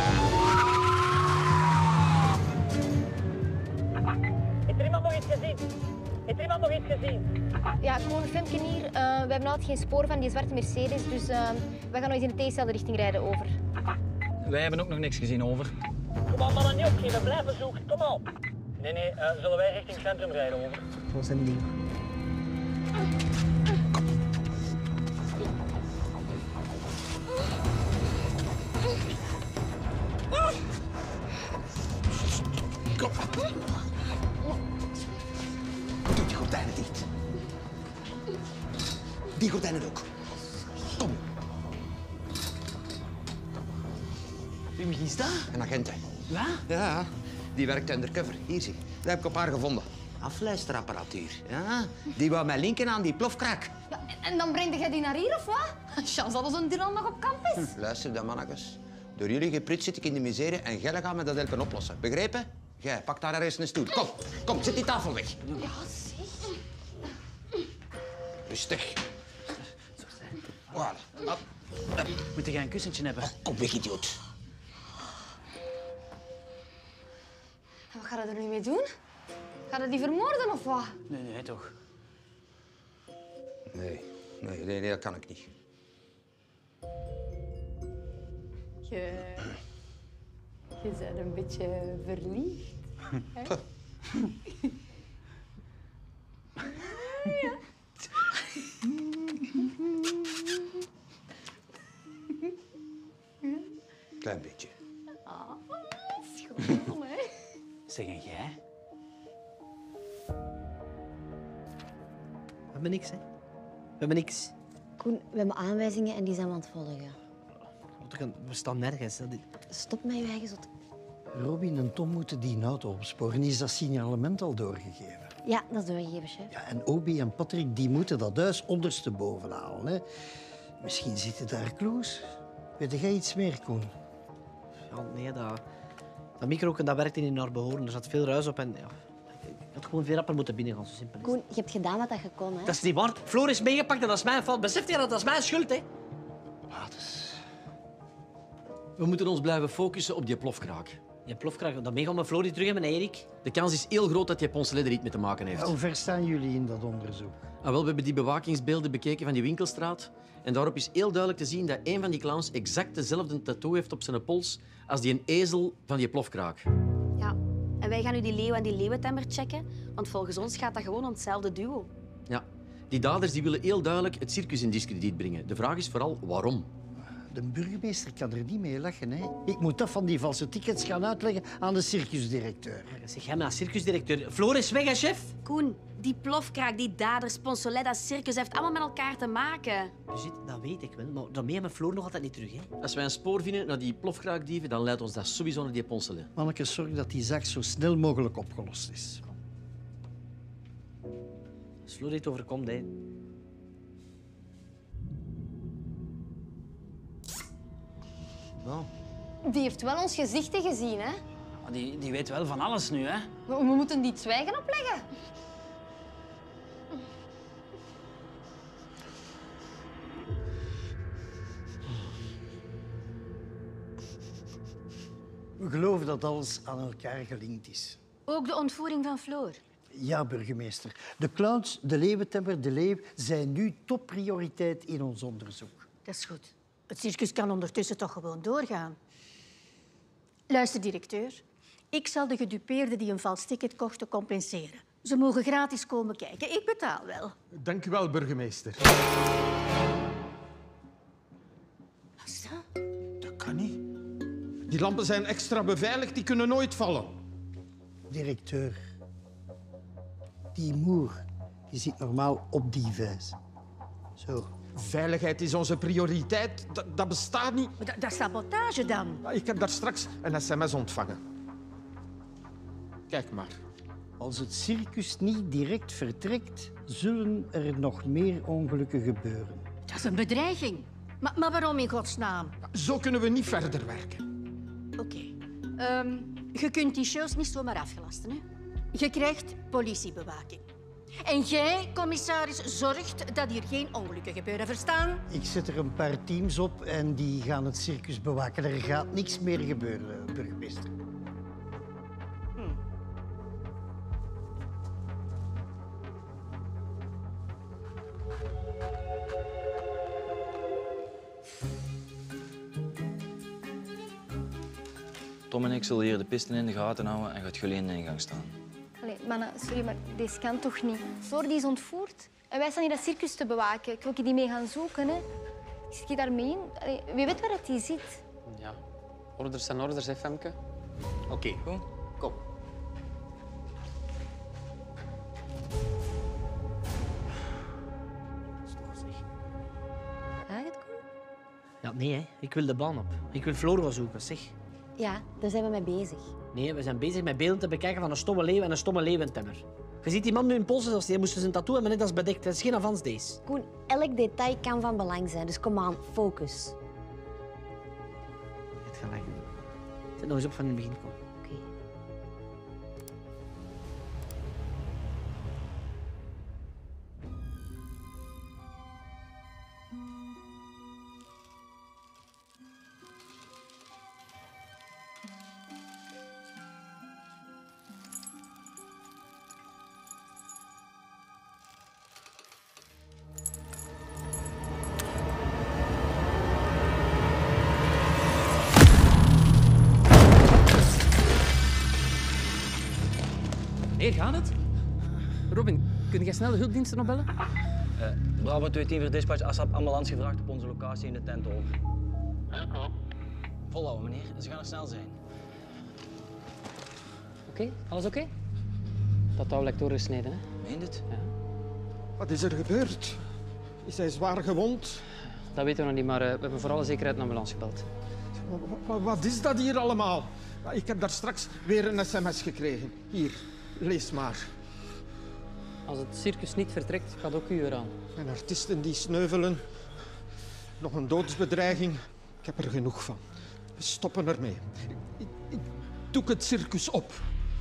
Heeft er iemand nog iets gezien? Heeft er iemand nog iets gezien? Ja, gewoon Femke hier. Uh, we hebben altijd geen spoor van die zwarte Mercedes, dus uh, we gaan nog eens in de tegenstelde richting rijden, over. Wij hebben ook nog niks gezien, over. Kom aan, mannen, niet opgeven. Blijven zoeken. Kom op. Nee, nee. Uh, zullen wij richting centrum rijden, over? Dat is een ding. Kom. Doe die gordijnen dicht. Die gordijnen ook. Kom. Wie is dat? Een agent, hè. Wat? Ja, die werkt undercover. Hier, zie. Dat heb ik op haar gevonden. Afluisterapparatuur. Ja, die wou mij linken aan die plofkraak. Ja, en dan breng jij die naar hier, of wat? Chance dat zo'n Dylan nog op kamp is. Hm, luister dan, mannetjes. Door jullie geprut zit ik in de miserie en jij gaat me dat helpen oplossen. Begrepen? Jij, pak daar ergens een stoel. Kom, kom, zet die tafel weg. Ja, zeg. Rustig. Voilà. Op. Moet jij een kussentje hebben? Oh, kom weg, idioot. En wat ga je er nu mee doen? Ga je die vermoorden, of wat? Nee, nee, toch. Nee, nee, nee, nee, dat kan ik niet. Je... Je bent een beetje verliefd. Hè? Ja. Klein beetje. Ah, schoon, hè? Zeg, en jij? We hebben niks, hè. We hebben niks. Koen, we hebben aanwijzingen en die zijn we aan het volgen. We staan nergens. Hè. Stop met je eigen zot. Robin en Tom moeten die auto opsporen. Is dat signalement al doorgegeven? Ja, dat is doorgegeven, chef. Ja, en Obi en Patrick die moeten dat huis ondersteboven halen. Hè. Misschien zitten daar clues. Weet jij iets meer, Koen? Ja, nee, dat, dat micro dat werkte niet naar behoren. Er zat veel ruis op en... Ja, ik had gewoon veel rapper moeten binnengaan, zo simpel is het. Koen, je hebt gedaan wat je kon, hè. Dat is niet waar. Floor is meegepakt en dat is mijn fout. Beseft je dat? Dat is mijn schuld, hè? We moeten ons blijven focussen op die plofkraak. Die plofkraak, dat meegaan met Floor die terug hebben, hè, Erik? De kans is heel groot dat die Poncelet er iets mee te maken heeft. Ja, hoe ver staan jullie in dat onderzoek? Ah, wel, we hebben die bewakingsbeelden bekeken van die winkelstraat. En daarop is heel duidelijk te zien dat een van die clowns exact dezelfde tattoo heeft op zijn pols als die een ezel van die plofkraak. Ja, en wij gaan nu die leeuw en die leeuwentemmer checken, want volgens ons gaat dat gewoon om hetzelfde duo. Ja, die daders die willen heel duidelijk het circus in diskrediet brengen. De vraag is vooral waarom. De burgemeester kan er niet mee lachen. Hè. Ik moet dat van die valse tickets gaan uitleggen aan de circusdirecteur. Zeg jij maar, circusdirecteur. Floor is weg, hè, chef? Koen, die plofkraak, die daders, Poncelet, dat circus heeft allemaal met elkaar te maken. Brigitte, dat weet ik wel, maar daarmee hebben we Floor nog altijd niet terug. Hè? Als wij een spoor vinden naar die plofkraakdieven, dan leidt ons dat sowieso naar die Poncelet. Manneke, zorg dat die zaak zo snel mogelijk opgelost is. Als Floor dit overkomt, hè. Nou. Die heeft wel ons gezichten gezien, hè? Die, die weet wel van alles nu, hè? We, we moeten die zwijgen opleggen. We geloven dat alles aan elkaar gelinkt is. Ook de ontvoering van Floor. Ja, burgemeester. De clowns, de leeuwentemmer, de leeuw zijn nu topprioriteit in ons onderzoek. Dat is goed. Het circus kan ondertussen toch gewoon doorgaan. Luister, directeur. Ik zal de gedupeerden die een vals ticket kochten compenseren. Ze mogen gratis komen kijken. Ik betaal wel. Dank u wel, burgemeester. Wat is dat? Dat kan niet. Die lampen zijn extra beveiligd, die kunnen nooit vallen. Directeur, die moer die zit normaal op die wijze. Zo. Veiligheid is onze prioriteit. Dat, dat bestaat niet. Maar dat, dat is sabotage dan. Ik heb daar straks een sms ontvangen. Kijk maar. Als het circus niet direct vertrekt, zullen er nog meer ongelukken gebeuren. Dat is een bedreiging. Maar, maar waarom in godsnaam? Zo kunnen we niet verder werken. Oké. Okay. Um, je kunt die shows niet zomaar afgelasten, hè? Je krijgt politiebewaking. En jij, commissaris, zorgt dat hier geen ongelukken gebeuren, verstaan? Ik zet er een paar teams op en die gaan het circus bewaken. Er gaat niks meer gebeuren, burgemeester. Hm. Tom en ik zullen hier de pisten in de gaten houden en gaat jullie in de ingang staan. Allee, mannen, sorry, maar deze kan toch niet? Floor die is ontvoerd en wij staan hier dat circus te bewaken. Ik wil die mee gaan zoeken, hè. Zit je daarmee in? Allee, wie weet waar dat die zit? Ja, orders zijn orders, hè, Femke. Oké, okay, goed. Kom. Gaat het, Koen? Ja, nee, hè. Ik wil de baan op. Ik wil Floor wel zoeken, zeg. Ja, daar zijn we mee bezig. Nee, we zijn bezig met beelden te bekijken van een stomme leeuw en een stomme leeuwentemmer. Je ziet die man nu in polsen, als die moest zijn tattoo hebben, net als bedekt. Dat is geen avans deze. Koen, elk detail kan van belang zijn, dus kom aan, focus. Je hebt gelijk. Zet nog eens op van in het begin, kom. Oké. Hier gaat het. Robin, kun jij snel de hulpdiensten opbellen? Uh, Bravo twee tien voor dispatch ASAP ambulance gevraagd op onze locatie in de tent over. Volhouden, meneer. Ze gaan er snel zijn. Oké, okay, alles oké? Okay? Dat touw lijkt doorgesneden, hè? Meent het? Ja. Wat is er gebeurd? Is hij zwaar gewond? Dat weten we nog niet, maar uh, we hebben voor alle zekerheid een ambulance gebeld. Wat, wat is dat hier allemaal? Ik heb daar straks weer een sms gekregen. Hier, lees maar. Als het circus niet vertrekt, gaat ook u eraan. En artiesten die sneuvelen. Nog een doodsbedreiging. Ik heb er genoeg van. We stoppen ermee. Ik, ik, ik doe het circus op.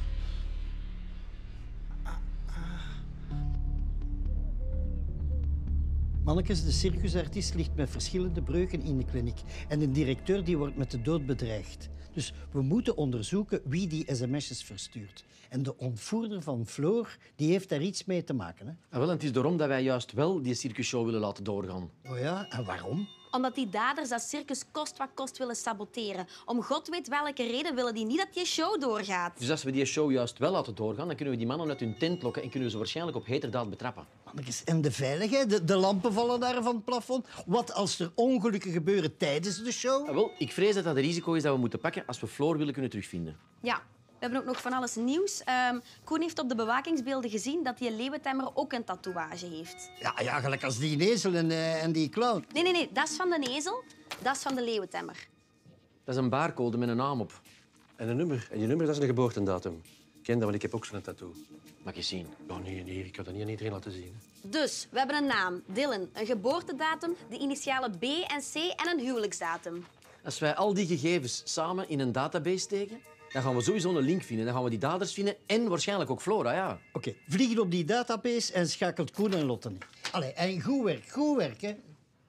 Mannekes, de circusartiest ligt met verschillende breuken in de kliniek. En de directeur die wordt met de dood bedreigd. Dus we moeten onderzoeken wie die sms'jes verstuurt. En de ontvoerder van Floor die heeft daar iets mee te maken. Hè? Ah, wel, en het is daarom dat wij juist wel die circusshow willen laten doorgaan. Oh ja, en waarom? Omdat die daders dat circus kost wat kost willen saboteren. Om god weet welke reden willen die niet dat die show doorgaat. Dus als we die show juist wel laten doorgaan, dan kunnen we die mannen uit hun tent lokken en kunnen we ze waarschijnlijk op heterdaad betrappen. Mannetjes, en de veiligheid? De, de lampen vallen daar van het plafond. Wat als er ongelukken gebeuren tijdens de show? Ah, wel, ik vrees dat dat een risico is dat we moeten pakken als we Floor willen kunnen terugvinden. Ja, we hebben ook nog van alles nieuws. Um, Koen heeft op de bewakingsbeelden gezien dat die leeuwentemmer ook een tatoeage heeft. Ja, ja, gelijk als die ezel en, uh, en die clown. Nee, nee, nee. Dat is van de ezel. Dat is van de leeuwentemmer. Dat is een baarcode met een naam op. En een nummer. En je nummer, dat is een geboortedatum. Ik ken dat, want ik heb ook zo'n tattoo. Mag je zien? Oh, nee, nee, ik kan dat niet aan iedereen laten zien. Dus, we hebben een naam, Dylan, een geboortedatum, de initialen B en C en een huwelijksdatum. Als wij al die gegevens samen in een database steken, dan gaan we sowieso een link vinden. Dan gaan we die daders vinden en waarschijnlijk ook Flora, ja. Oké, okay, vliegen op die database en schakelt Koen en Lotte in. Allee, en goed werk, goed werk, hè.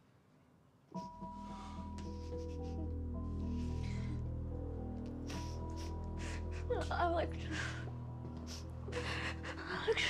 Alex. Alex.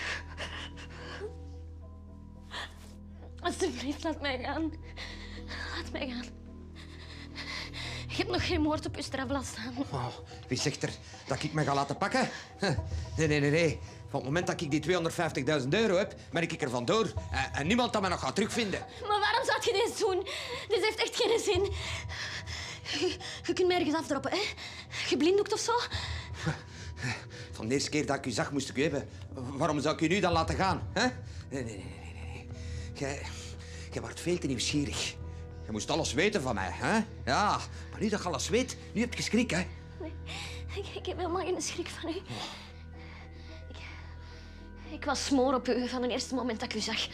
Alsjeblieft, laat mij gaan. Laat mij gaan. Je hebt nog geen moord op je strafblad staan. Oh, wie zegt er dat ik me ga laten pakken? Nee, nee, nee, nee. Van het moment dat ik die tweehonderdvijftigduizend euro heb, ben ik er vandoor. En, en niemand dat me nog gaat terugvinden. Maar waarom zou je dit doen? Dit heeft echt geen zin. Je, je kunt mij ergens afdroppen, hè? Geblinddoekt of zo? Van de eerste keer dat ik u zag, moest ik u hebben. Waarom zou ik u nu dan laten gaan? Hè? Nee, nee, nee, nee, nee. Jij, jij wordt veel te nieuwsgierig. Je moest alles weten van mij, hè? Ja, maar nu dat je alles weet, nu heb je schrik, hè? Nee, ik, ik heb helemaal geen schrik van u. Ik, ik was smoor op u van het eerste moment dat ik u zag.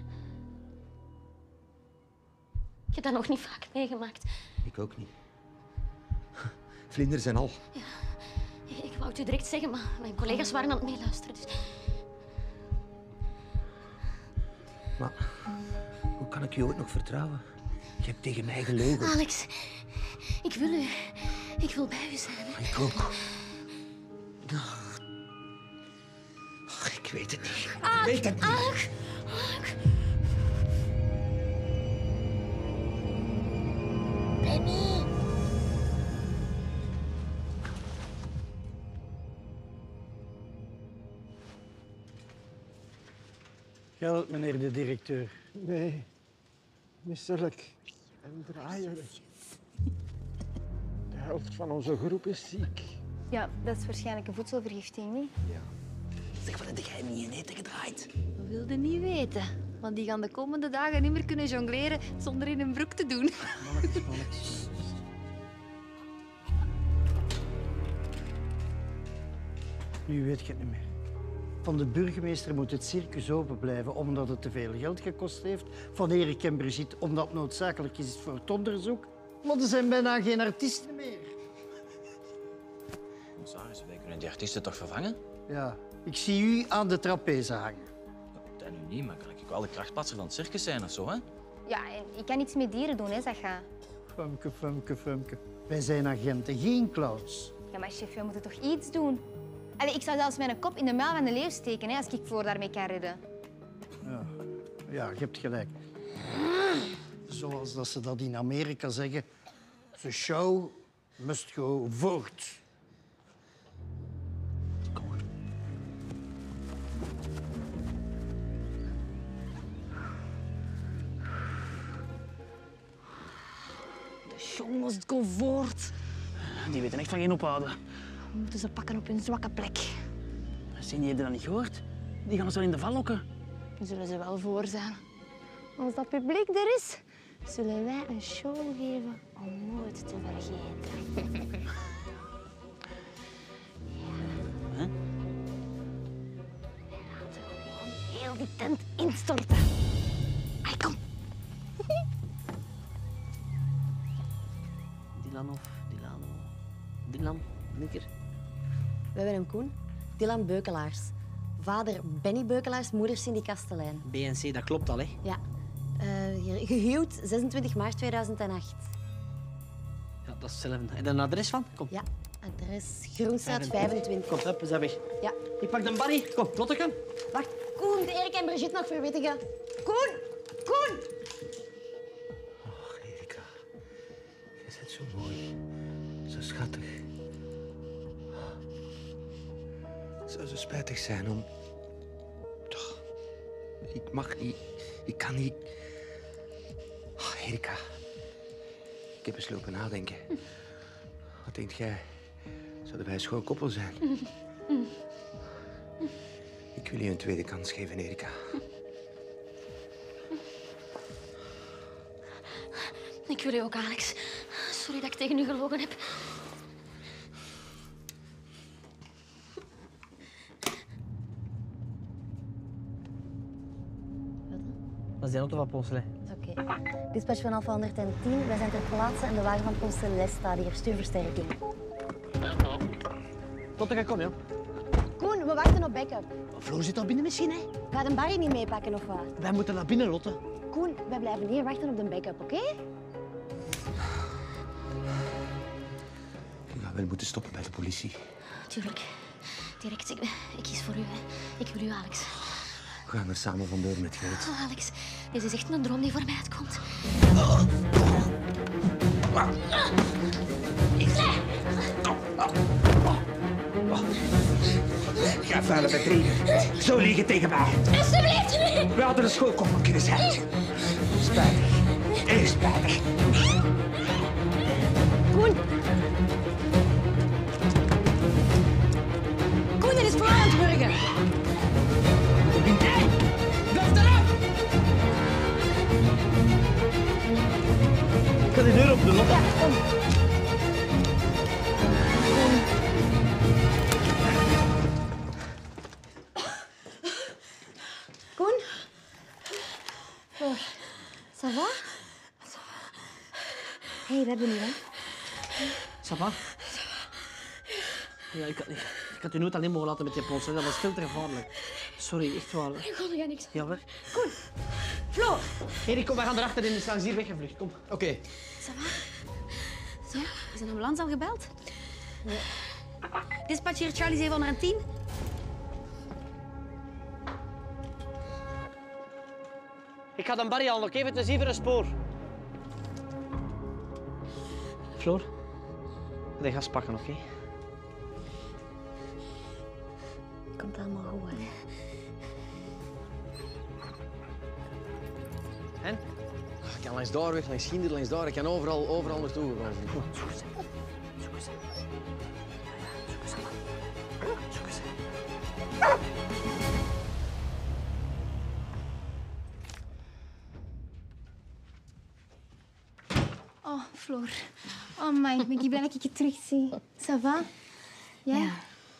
Ik heb dat nog niet vaak meegemaakt. Ik ook niet. Vlinders en al. Ja, ik, ik wou het u direct zeggen, maar mijn collega's waren aan het meeluisteren. Dus... Maar hoe kan ik je ooit nog vertrouwen? Je hebt tegen mij gelogen. Alex, ik wil u. Ik wil bij u zijn. Ik ook. Oh, ik weet het niet. Ik weet het niet. Alex, Alex. Baby. Geld, meneer de directeur. Nee, misselijk en draaierig. De helft van onze groep is ziek. Ja, dat is waarschijnlijk een voedselvergiftiging, niet? Zeg, wat heb jij niet in eten gedraaid? Dat wilde niet weten. Want die gaan de komende dagen niet meer kunnen jongleren zonder in een broek te doen. Mannetjes, mannetjes. Nu weet je het niet meer. Van de burgemeester moet het circus open blijven omdat het te veel geld gekost heeft. Van Erik en Brigitte omdat het noodzakelijk is voor het onderzoek. Maar er zijn bijna geen artiesten meer. Commissaris, wij kunnen die artiesten toch vervangen? Ja, ik zie u aan de trapeze hangen. Dat nu niet, maar kan ik wel de krachtpatser van het circus zijn of zo, hè? Ja, en ik kan niets met dieren doen, hè, zeg je. Femke, Femke, Femke. Wij zijn agenten, geen clowns. Ja, maar chef, we moeten toch iets doen? Allee, ik zou zelfs mijn kop in de muil van de leeuw steken, hè, als ik Floor daarmee kan redden. Ja, ja, je hebt gelijk. Zoals dat ze dat in Amerika zeggen. The show must go voort. De show must go voort. Die weten echt van geen ophouden. We moeten ze pakken op hun zwakke plek. Cindy, heb je dat niet gehoord? Die gaan ons wel in de val lokken. Daar zullen ze wel voor zijn. Als dat publiek er is, zullen wij een show geven om nooit te vergeten. Huh? Wij laten gewoon heel die tent instorten. Ai, kom. Dylan of Dylan. Dylan, Nikker. We hebben hem, Koen. Dylan Beukelaars. Vader Benny Beukelaars, moeder Cindy Kastelein. B en C, dat klopt al, hè? Ja. Uh, hier- gehuwd zesentwintig maart tweeduizend acht. Ja, dat is hetzelfde. En een adres van? Kom. Ja, adres Groenstraat vijfentwintig. Kom, hup, we zijn weg. Ja. Ik pak de Barry. Kom, Lotteke. Wacht, Koen, de Erik en Brigitte nog verwittigen. Koen! Koen! Oh, Erika. Je bent zo mooi. Zo schattig. Het zou zo spijtig zijn om... toch Ik mag niet. Ik kan niet. Oh, Erika. Ik heb eens lopen nadenken. Wat denkt jij? Zouden wij een schoon koppel zijn? Ik wil je een tweede kans geven, Erika. Ik wil je ook, Alex. Sorry dat ik tegen u gelogen heb. Dat is de auto van Poncelet. Oké. Dispatch van Alpha honderdtien. Wij zijn ter plaatse en de wagen van Poncelet staat hier. Stuurversterking. Tot ik kom, ja. Koen, we wachten op backup. Floor zit al binnen misschien, hè? Gaat een Barry niet meepakken of wat? Wij moeten naar binnen, Lotte. Koen, wij blijven hier wachten op de backup, oké? Okay? Je gaat wel moeten stoppen bij de politie. Tuurlijk. Direct. Ik, ik kies voor u. Hè. Ik wil u, Alex. We gaan er samen vandoor met geld. Oh, Alex, dit is echt een droom die voor mij uitkomt. Ga vuilen bedriegen. Zo liegen tegen mij. Alsjeblieft. We hadden een schoolkoppel kunnen zijn. Spijtig. Heel spijtig. Koen. Koen, er is Floor aan het burgen. Blijf eraf! Ik ga de deur op doen, Lotte. Ja, kom. Koen? Floor, ça va? Hé, hey, we hebben nu, hè? Ça va? Ja, ik had, ik had u nooit alleen mogen laten met die Poncelet. Dat was veel te gevaarlijk. Sorry, echt waar. Ik kon er niks. Jammer. Koen! Floor! Hé, kom, we gaan erachter in de staan hier weggevlucht. Kom. Oké. Okay. Ça va? Zo, is een ambulance al gebeld? Ja. Dispatch hier Charlie zevenhonderdtien. Ik ga dan Barry al nog even te zien voor een spoor. Floor, de gas pakken, oké? Okay? Komt allemaal goed, hè? En? Ik kan langs daar weg, langs Ginder, langs daar. Ik kan overal, overal naartoe gaan. Goed, zoek eens. Zoek eens. Zoek eens. Zoek eens. Oh, Floor. Oh, my, ben ik blij dat ik je terug zie. Ça va? Ja? Ja.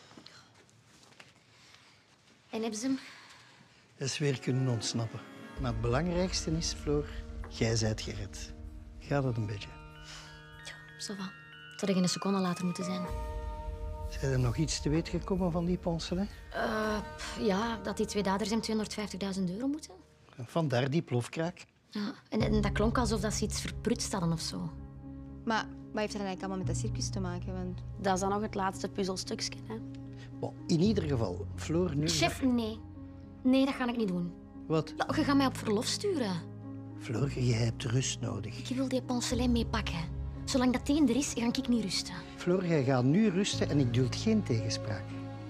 En hebben ze hem? Hij is weer kunnen ontsnappen. Maar het belangrijkste is, Floor, jij zijt gered. Gaat het een beetje? Zo van. Het zou er geen seconde later moeten zijn. Zijn er nog iets te weten gekomen van die Poncelet? Uh, ja, dat die twee daders hem tweehonderdvijftigduizend euro moeten. Vandaar die plofkraak. Ja, en, en dat klonk alsof dat ze iets verprutst hadden of zo. Maar wat heeft dat eigenlijk allemaal met dat circus te maken? Want... Dat is dan nog het laatste puzzelstukje, hè? Bon, in ieder geval, Floor nu... Chef, nee. Nee, dat ga ik niet doen. Wat? Nou, je gaat mij op verlof sturen. Floor, jij hebt rust nodig. Ik wil die Poncelet meepakken. Zolang dat één er is, ga ik niet rusten. Floor, jij gaat nu rusten en ik duld geen tegenspraak.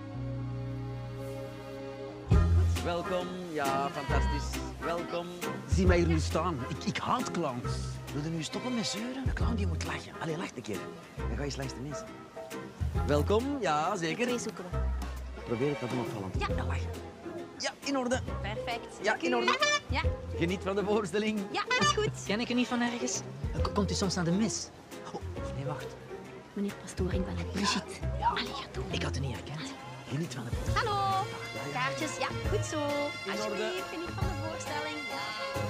Welkom, ja, fantastisch. Welkom. Zie mij hier nu staan. Ik, ik haat clowns. Wil je nu stoppen met zeuren? Een clown die moet lachen. Allee, lach een keer. Dan ga je eens langs de mensen. Welkom, ja, zeker. Twee zoeken we. Probeer het wat onopvallend. Ja. Ja, lachen. Ja, in orde. Perfect. Ja, in orde. Ja. Geniet van de voorstelling. Ja, dat is goed. Ken ik er niet van ergens? Komt u soms naar de mis? Oh, nee, wacht. Meneer Pastoor, ik ben het Brigitte. Ja. Allee, ga doen. Ik had het niet herkend. Geniet van de voorstelling. Hallo. Kaartjes, ja, goed zo. Alsjeblieft, geniet van de voorstelling. Ja.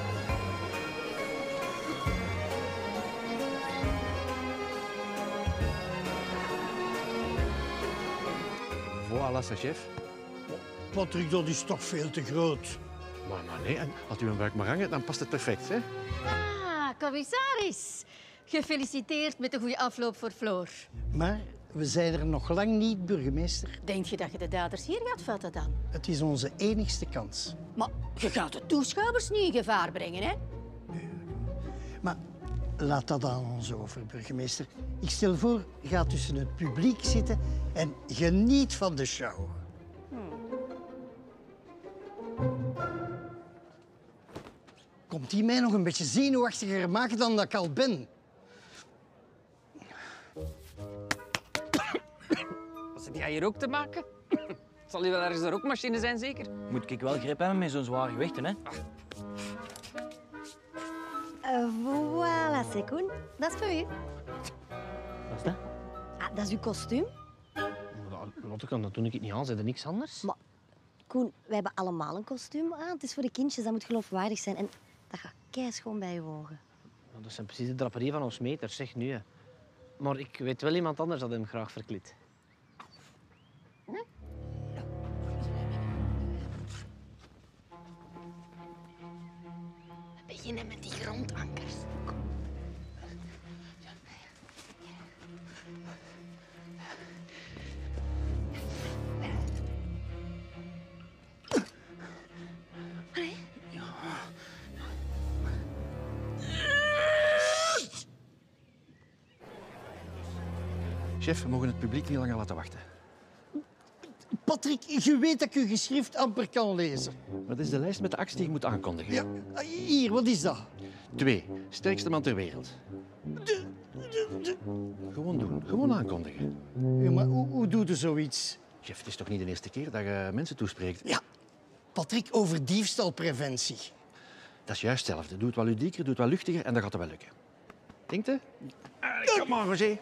Voilà, sa chef. Patrick, dat is toch veel te groot. Maar, maar nee, en als u een buik maar hangt, dan past het perfect, hè? Ah, commissaris. Gefeliciteerd met de goede afloop voor Floor. Maar we zijn er nog lang niet, burgemeester. Denk je dat je de daders hier gaat vatten dan? Het is onze enigste kans. Maar je gaat de toeschouwers niet in gevaar brengen, hè? Maar laat dat aan ons over, burgemeester. Ik stel voor, ga tussen het publiek zitten en geniet van de show. komt die mij nog een beetje zenuwachtiger maken dan dat ik al ben. Wat zit jij hier ook te maken? Zal hier wel ergens een rookmachine zijn, zeker? Moet ik wel grip hebben met zo'n zware gewichten, hè? Uh, voilà, c'est Koen. Dat is voor u. Wat is dat? Ah, dat is uw kostuum. Lotte kan dat doen ik niet aan, zijn er niks anders? Maar Koen, wij hebben allemaal een kostuum aan. Het is voor de kindjes, dat moet geloofwaardig zijn. En dat gaat keischoon bij je ogen. Nou, dat zijn precies de draperie van ons meters, zeg nu. Hè. Maar ik weet wel iemand anders dat hem graag verkleedt. We beginnen met die grondankers. Chef, we mogen het publiek niet langer laten wachten. Patrick, je weet dat ik je geschrift amper kan lezen. Wat is de lijst met de acties die je moet aankondigen? Ja, hier, wat is dat? Twee. Sterkste man ter wereld. Gewoon doen. Gewoon aankondigen. Ja, maar hoe, hoe doe je zoiets? Chef, het is toch niet de eerste keer dat je mensen toespreekt? Ja, Patrick, over diefstalpreventie. Dat is juist hetzelfde. Doe het wat ludieker, doe het wat luchtiger en dan gaat het wel lukken. Denkt u? Kom maar, Roger.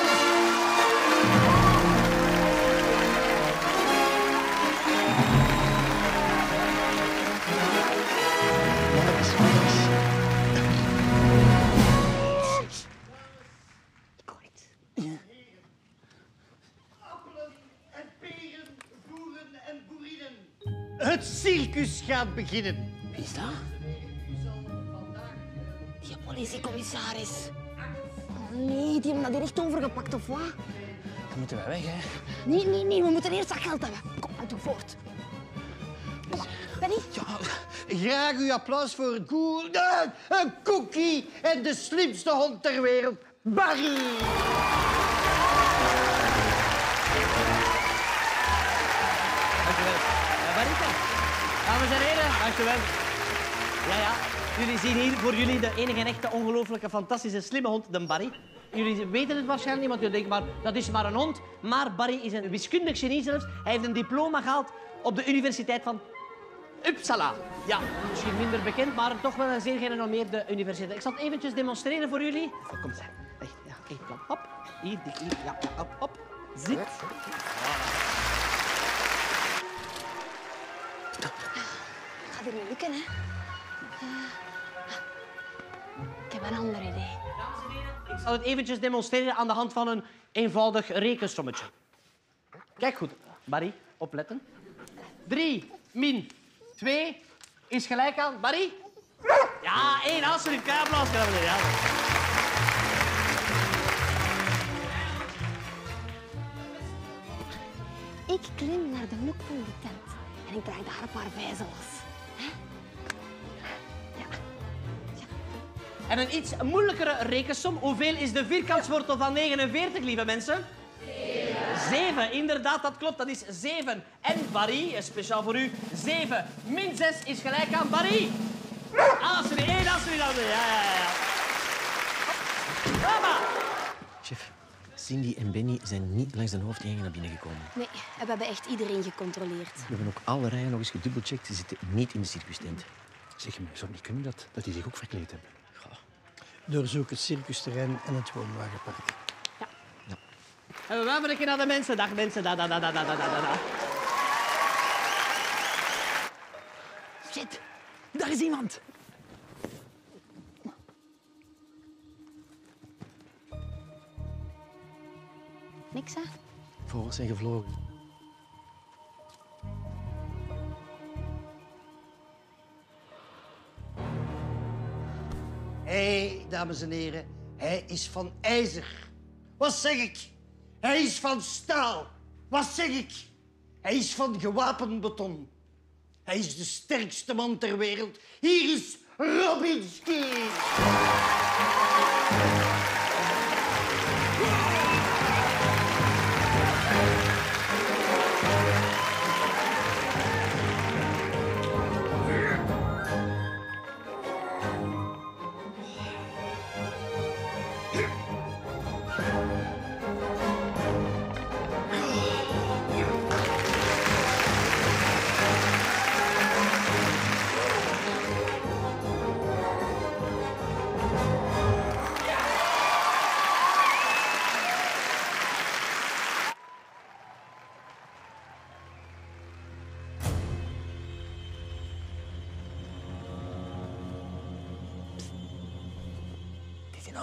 Het circus gaat beginnen. Wie is dat? Die politiecommissaris. Oh nee, die hebben dat hier echt overgepakt, of wat? Dan moeten wij weg, hè? Nee, nee, nee, we moeten eerst dat geld hebben. Kom, doe voort. Kom, Benny. Graag uw applaus voor Koen, uh, een cookie en de slimste hond ter wereld, Barry. Dankjewel. Ja, Barry, dames en heren, dankjewel. Ja, ja. Jullie zien hier voor jullie de enige en echte ongelooflijke, fantastische, slimme hond, de Barry. Jullie weten het waarschijnlijk niet, want jullie denken maar dat is maar een hond. Maar Barry is een wiskundig genie zelfs. Hij heeft een diploma gehaald op de Universiteit van Uppsala. Ja, misschien minder bekend, maar toch wel een zeer gerenommeerde universiteit. Ik zal het eventjes demonstreren voor jullie. Kom eens. Hey, ja, één plan. Hop. Hier, hier, hier. Ja, hop, hop. Zit. Gaat er niet lukken, hè? Uh, ik heb een ander idee. Ik zal het eventjes demonstreren aan de hand van een eenvoudig rekensommetje. Kijk goed, Barry, opletten. Drie min twee is gelijk aan... Barry? Ja, één, alsjeblieft. Kijk, applaus. Ja. Ik klim naar de hoek van de tent en ik draai daar een paar vijzels. En een iets moeilijkere rekensom. Hoeveel is de vierkantswortel van negenenveertig, lieve mensen? Zeven. Zeven, inderdaad, dat klopt. Dat is zeven. En Barry, speciaal voor u, zeven min zes is gelijk aan Barry. Als er één, als er dan. Ja, ja, ja. Mama! Chef, Cindy en Benny zijn niet langs de hoofdingang naar binnen gekomen. Nee, we hebben echt iedereen gecontroleerd. We hebben ook alle rijen nog eens gedubbelcheckt. Ze zitten niet in de circustent. Zeg me, zou het niet kunnen dat, dat die zich ook verkleed hebben? Doorzoek het circusterrein en het woonwagenpark. En we gaan een keer naar de mensen. Dag mensen, da da da da da da da da. Shit, daar is iemand. Niks, hè? Vogels zijn gevlogen. Hé, hey, dames en heren, hij is van ijzer. Wat zeg ik? Hij is van staal. Wat zeg ik? Hij is van gewapend beton. Hij is de sterkste man ter wereld. Hier is Robinski.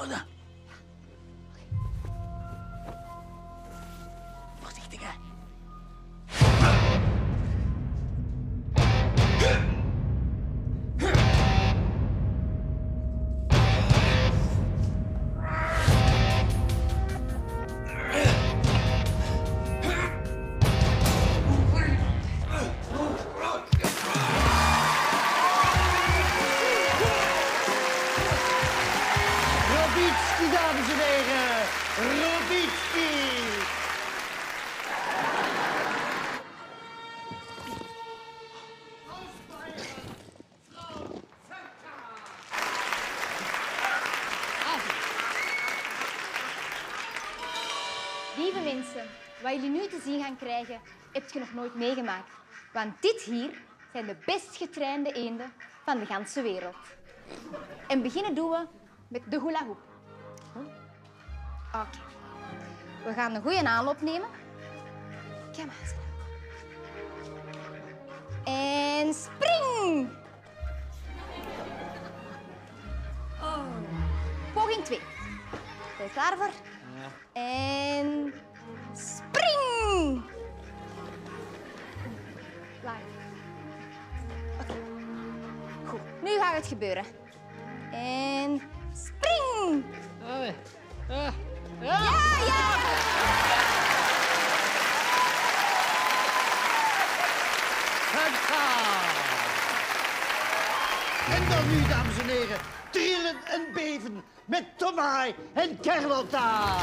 orde. Voorzichtig, hè. Robitski, dames en heren. Robitski. Lieve mensen, wat jullie nu te zien gaan krijgen, heb je nog nooit meegemaakt. Want dit hier zijn de best getrainde eenden van de ganse wereld. En beginnen doen we met de hula hoop. Oké. We gaan een goede aanloop nemen. Kom maar. En spring! Oh. Poging twee. Ben je klaar voor? En spring! Laag. Oké. Goed, nu gaat het gebeuren. En spring! Allee. Ah. Ja, ja! En dan nu, dames en heren, trillen en beven met Tomai en Carlotta.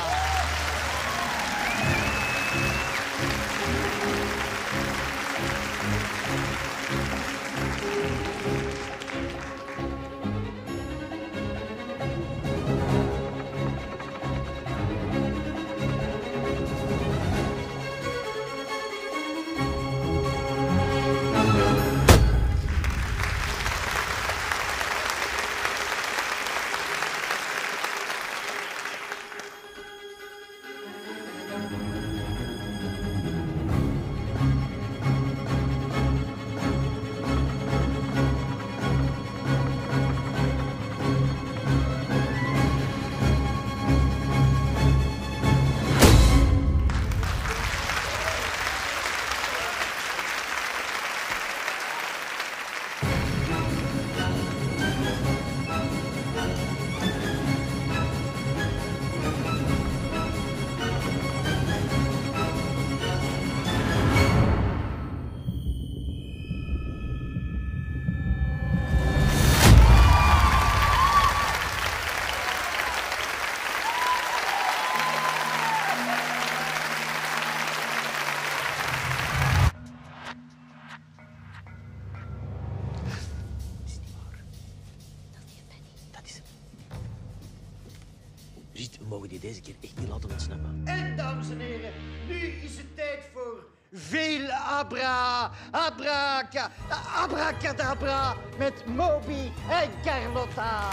Brigitte, we mogen die deze keer echt niet laten ontsnappen. En, dames en heren, nu is het tijd voor veel abra, abraca, abracadabra met Moby en Carlotta.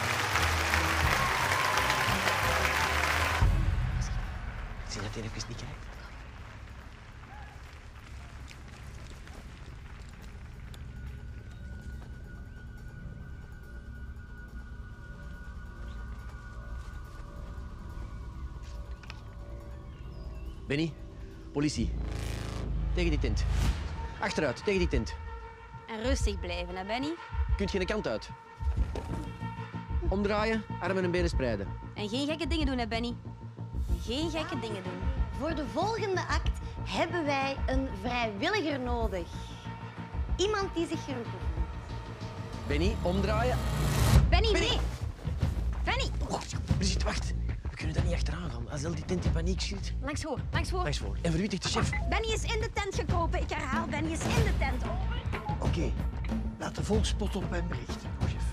Ik zie dat hij even niet kijkt. Benny, politie. Tegen die tent. Achteruit, tegen die tent. En rustig blijven, hè, Benny? Kunt geen kant uit. Omdraaien, armen en benen spreiden. En geen gekke dingen doen, hè, Benny? Geen gekke dingen doen. Voor de volgende act hebben wij een vrijwilliger nodig. Iemand die zich geroepen voelt. Benny, omdraaien. Benny, nee! Benny! Oh, Brigitte, wacht. We kunnen daar niet achteraan gaan. Als heel die tent in paniek schiet. Langs voor, langs voor. Langs voor. En verwittig de chef. Benny is in de tent gekropen. Ik herhaal, Benny is in de tent. Oké, okay. Laat de volkspot op hem richten, oh, chef.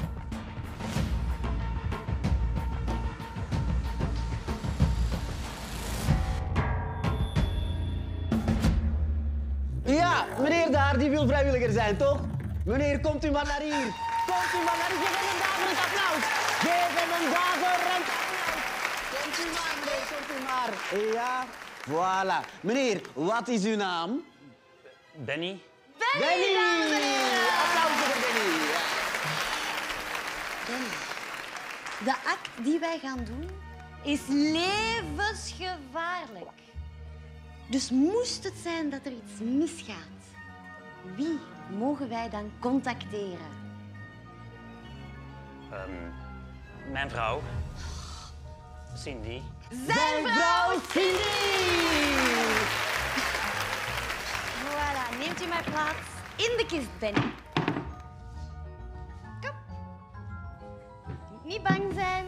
Ja, meneer daar, die wil vrijwilliger zijn, toch? Meneer, komt u maar naar hier. Komt u maar naar hier. Geef hem een daverend applaus. Geef hem een daverend applaus. Komt u maar, meneer, komt u maar. Ja, voilà. Meneer, wat is uw naam? Benny. Benny! Benny! Applaus voor Benny. Ja. De act die wij gaan doen is levensgevaarlijk. Dus moest het zijn dat er iets misgaat, wie mogen wij dan contacteren? Um, mijn vrouw. Cindy. Zijn vrouw Cindy! Voilà, neemt u maar plaats in de kist, Benny. Kom. Niet bang zijn.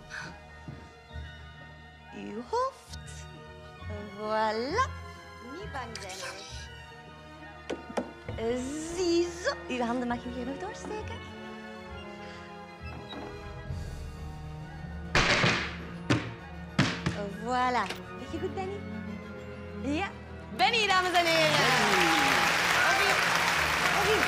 Uw hoofd. Voilà. Niet bang zijn, hoor. Ziezo. Uw handen mag u hier nog doorsteken. Voilà. Lig je goed, Benny? Ja. Benny, dames en heren. Oké. Oké.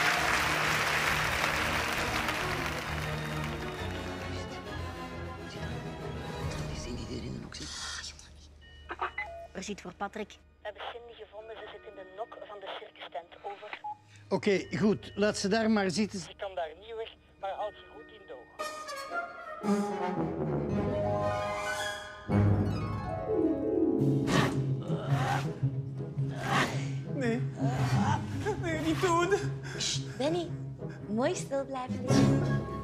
Precies voor Patrick. We hebben Cindy gevonden. Ze zit in de nok van de circustent. Over. Oké, okay, goed. Laat ze daar maar zitten. Ze kan daar niet weg, maar houd je goed in doog. Nee. Nee, niet doen. Sst, Benny, mooi stil blijven liggen.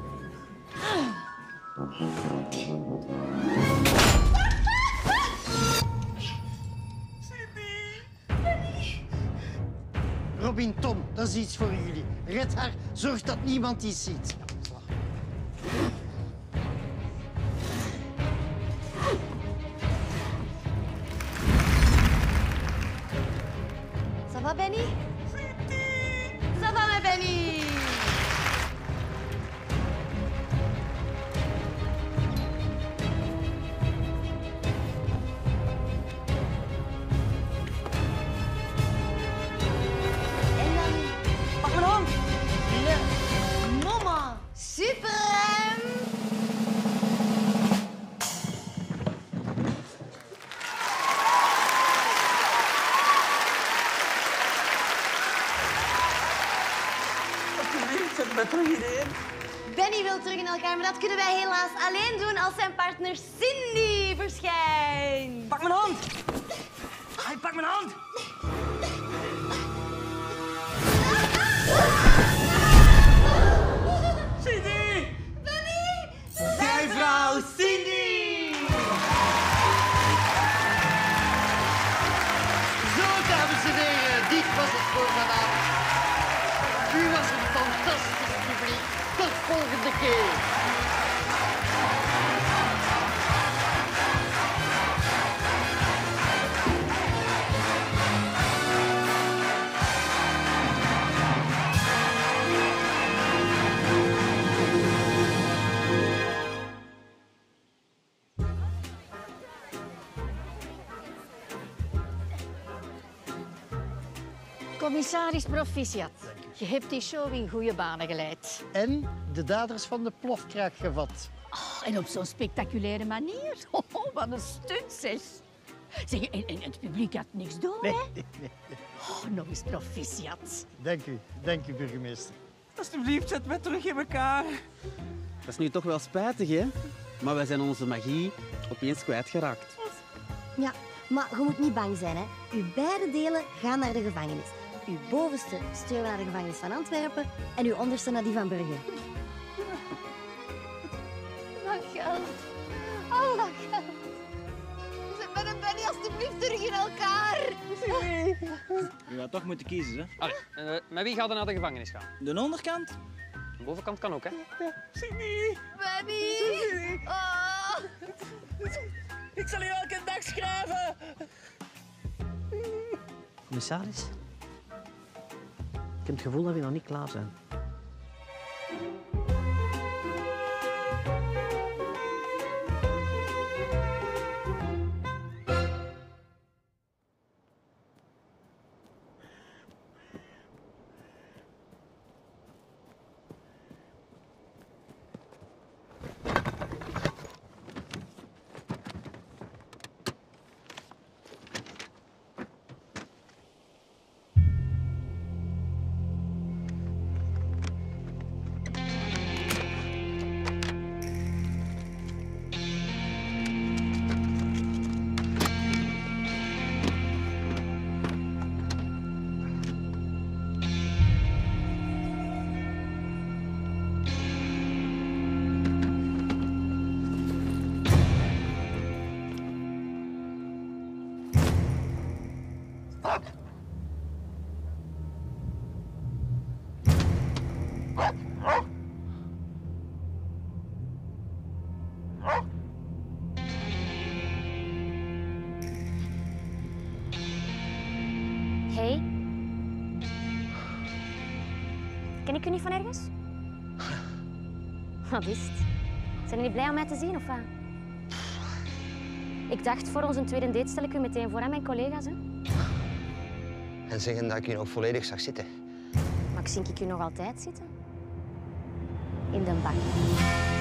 Robin, Tom, dat is iets voor jullie. Red haar, zorg dat niemand iets ziet. Ça va, Benny? Ça va, mijn Benny? En dan... Pak mijn hand. Le moment suprême. Benny wil terug in elkaar, maar dat kunnen wij helaas alleen doen als zijn partner Cindy verschijnt. Pak mijn hand! Hij pak mijn hand! Cindy! Benny! Zijn vrouw Cindy! Zo, dames en heren, dit was het voor vanavond. U was een fantastisch publiek. Tot volgende keer. Commissaris Proficiat, je hebt die show in goede banen geleid. En de daders van de plofkraak gevat. Oh, en op zo'n spectaculaire manier. Oh, wat een stunt, zeg. Zeg, en, en het publiek had niks door, Nee, hè? nee, nee. Oh, nog eens Proficiat. Dank u, dank u, burgemeester. Alsjeblieft, zet me terug in elkaar. Dat is nu toch wel spijtig, hè? Maar wij zijn onze magie opeens kwijtgeraakt. Ja, maar je moet niet bang zijn, hè. Uw beide delen gaan naar de gevangenis. Uw bovenste sturen we naar de gevangenis van Antwerpen en uw onderste naar die van Brugge. Dat geld. Al dat geld. Zet met een Benny alstublieft terug in elkaar. Je gaat toch moeten kiezen, hè? Allee, uh, met wie gaat er naar de gevangenis gaan? De onderkant? De bovenkant kan ook, hè? Cindy! Benny! Oh. Ik zal je elke dag schrijven! Commissaris? Ik heb het gevoel dat we nog niet klaar zijn. Hey. Ken ik u niet van ergens? Wat is het? Zijn jullie blij om mij te zien, of wat? Ik dacht, voor onze tweede date stel ik u meteen voor aan mijn collega's, hè? En zeggen dat ik je nog volledig zag zitten. Maar ik zie ik u nog altijd zitten. In de bak.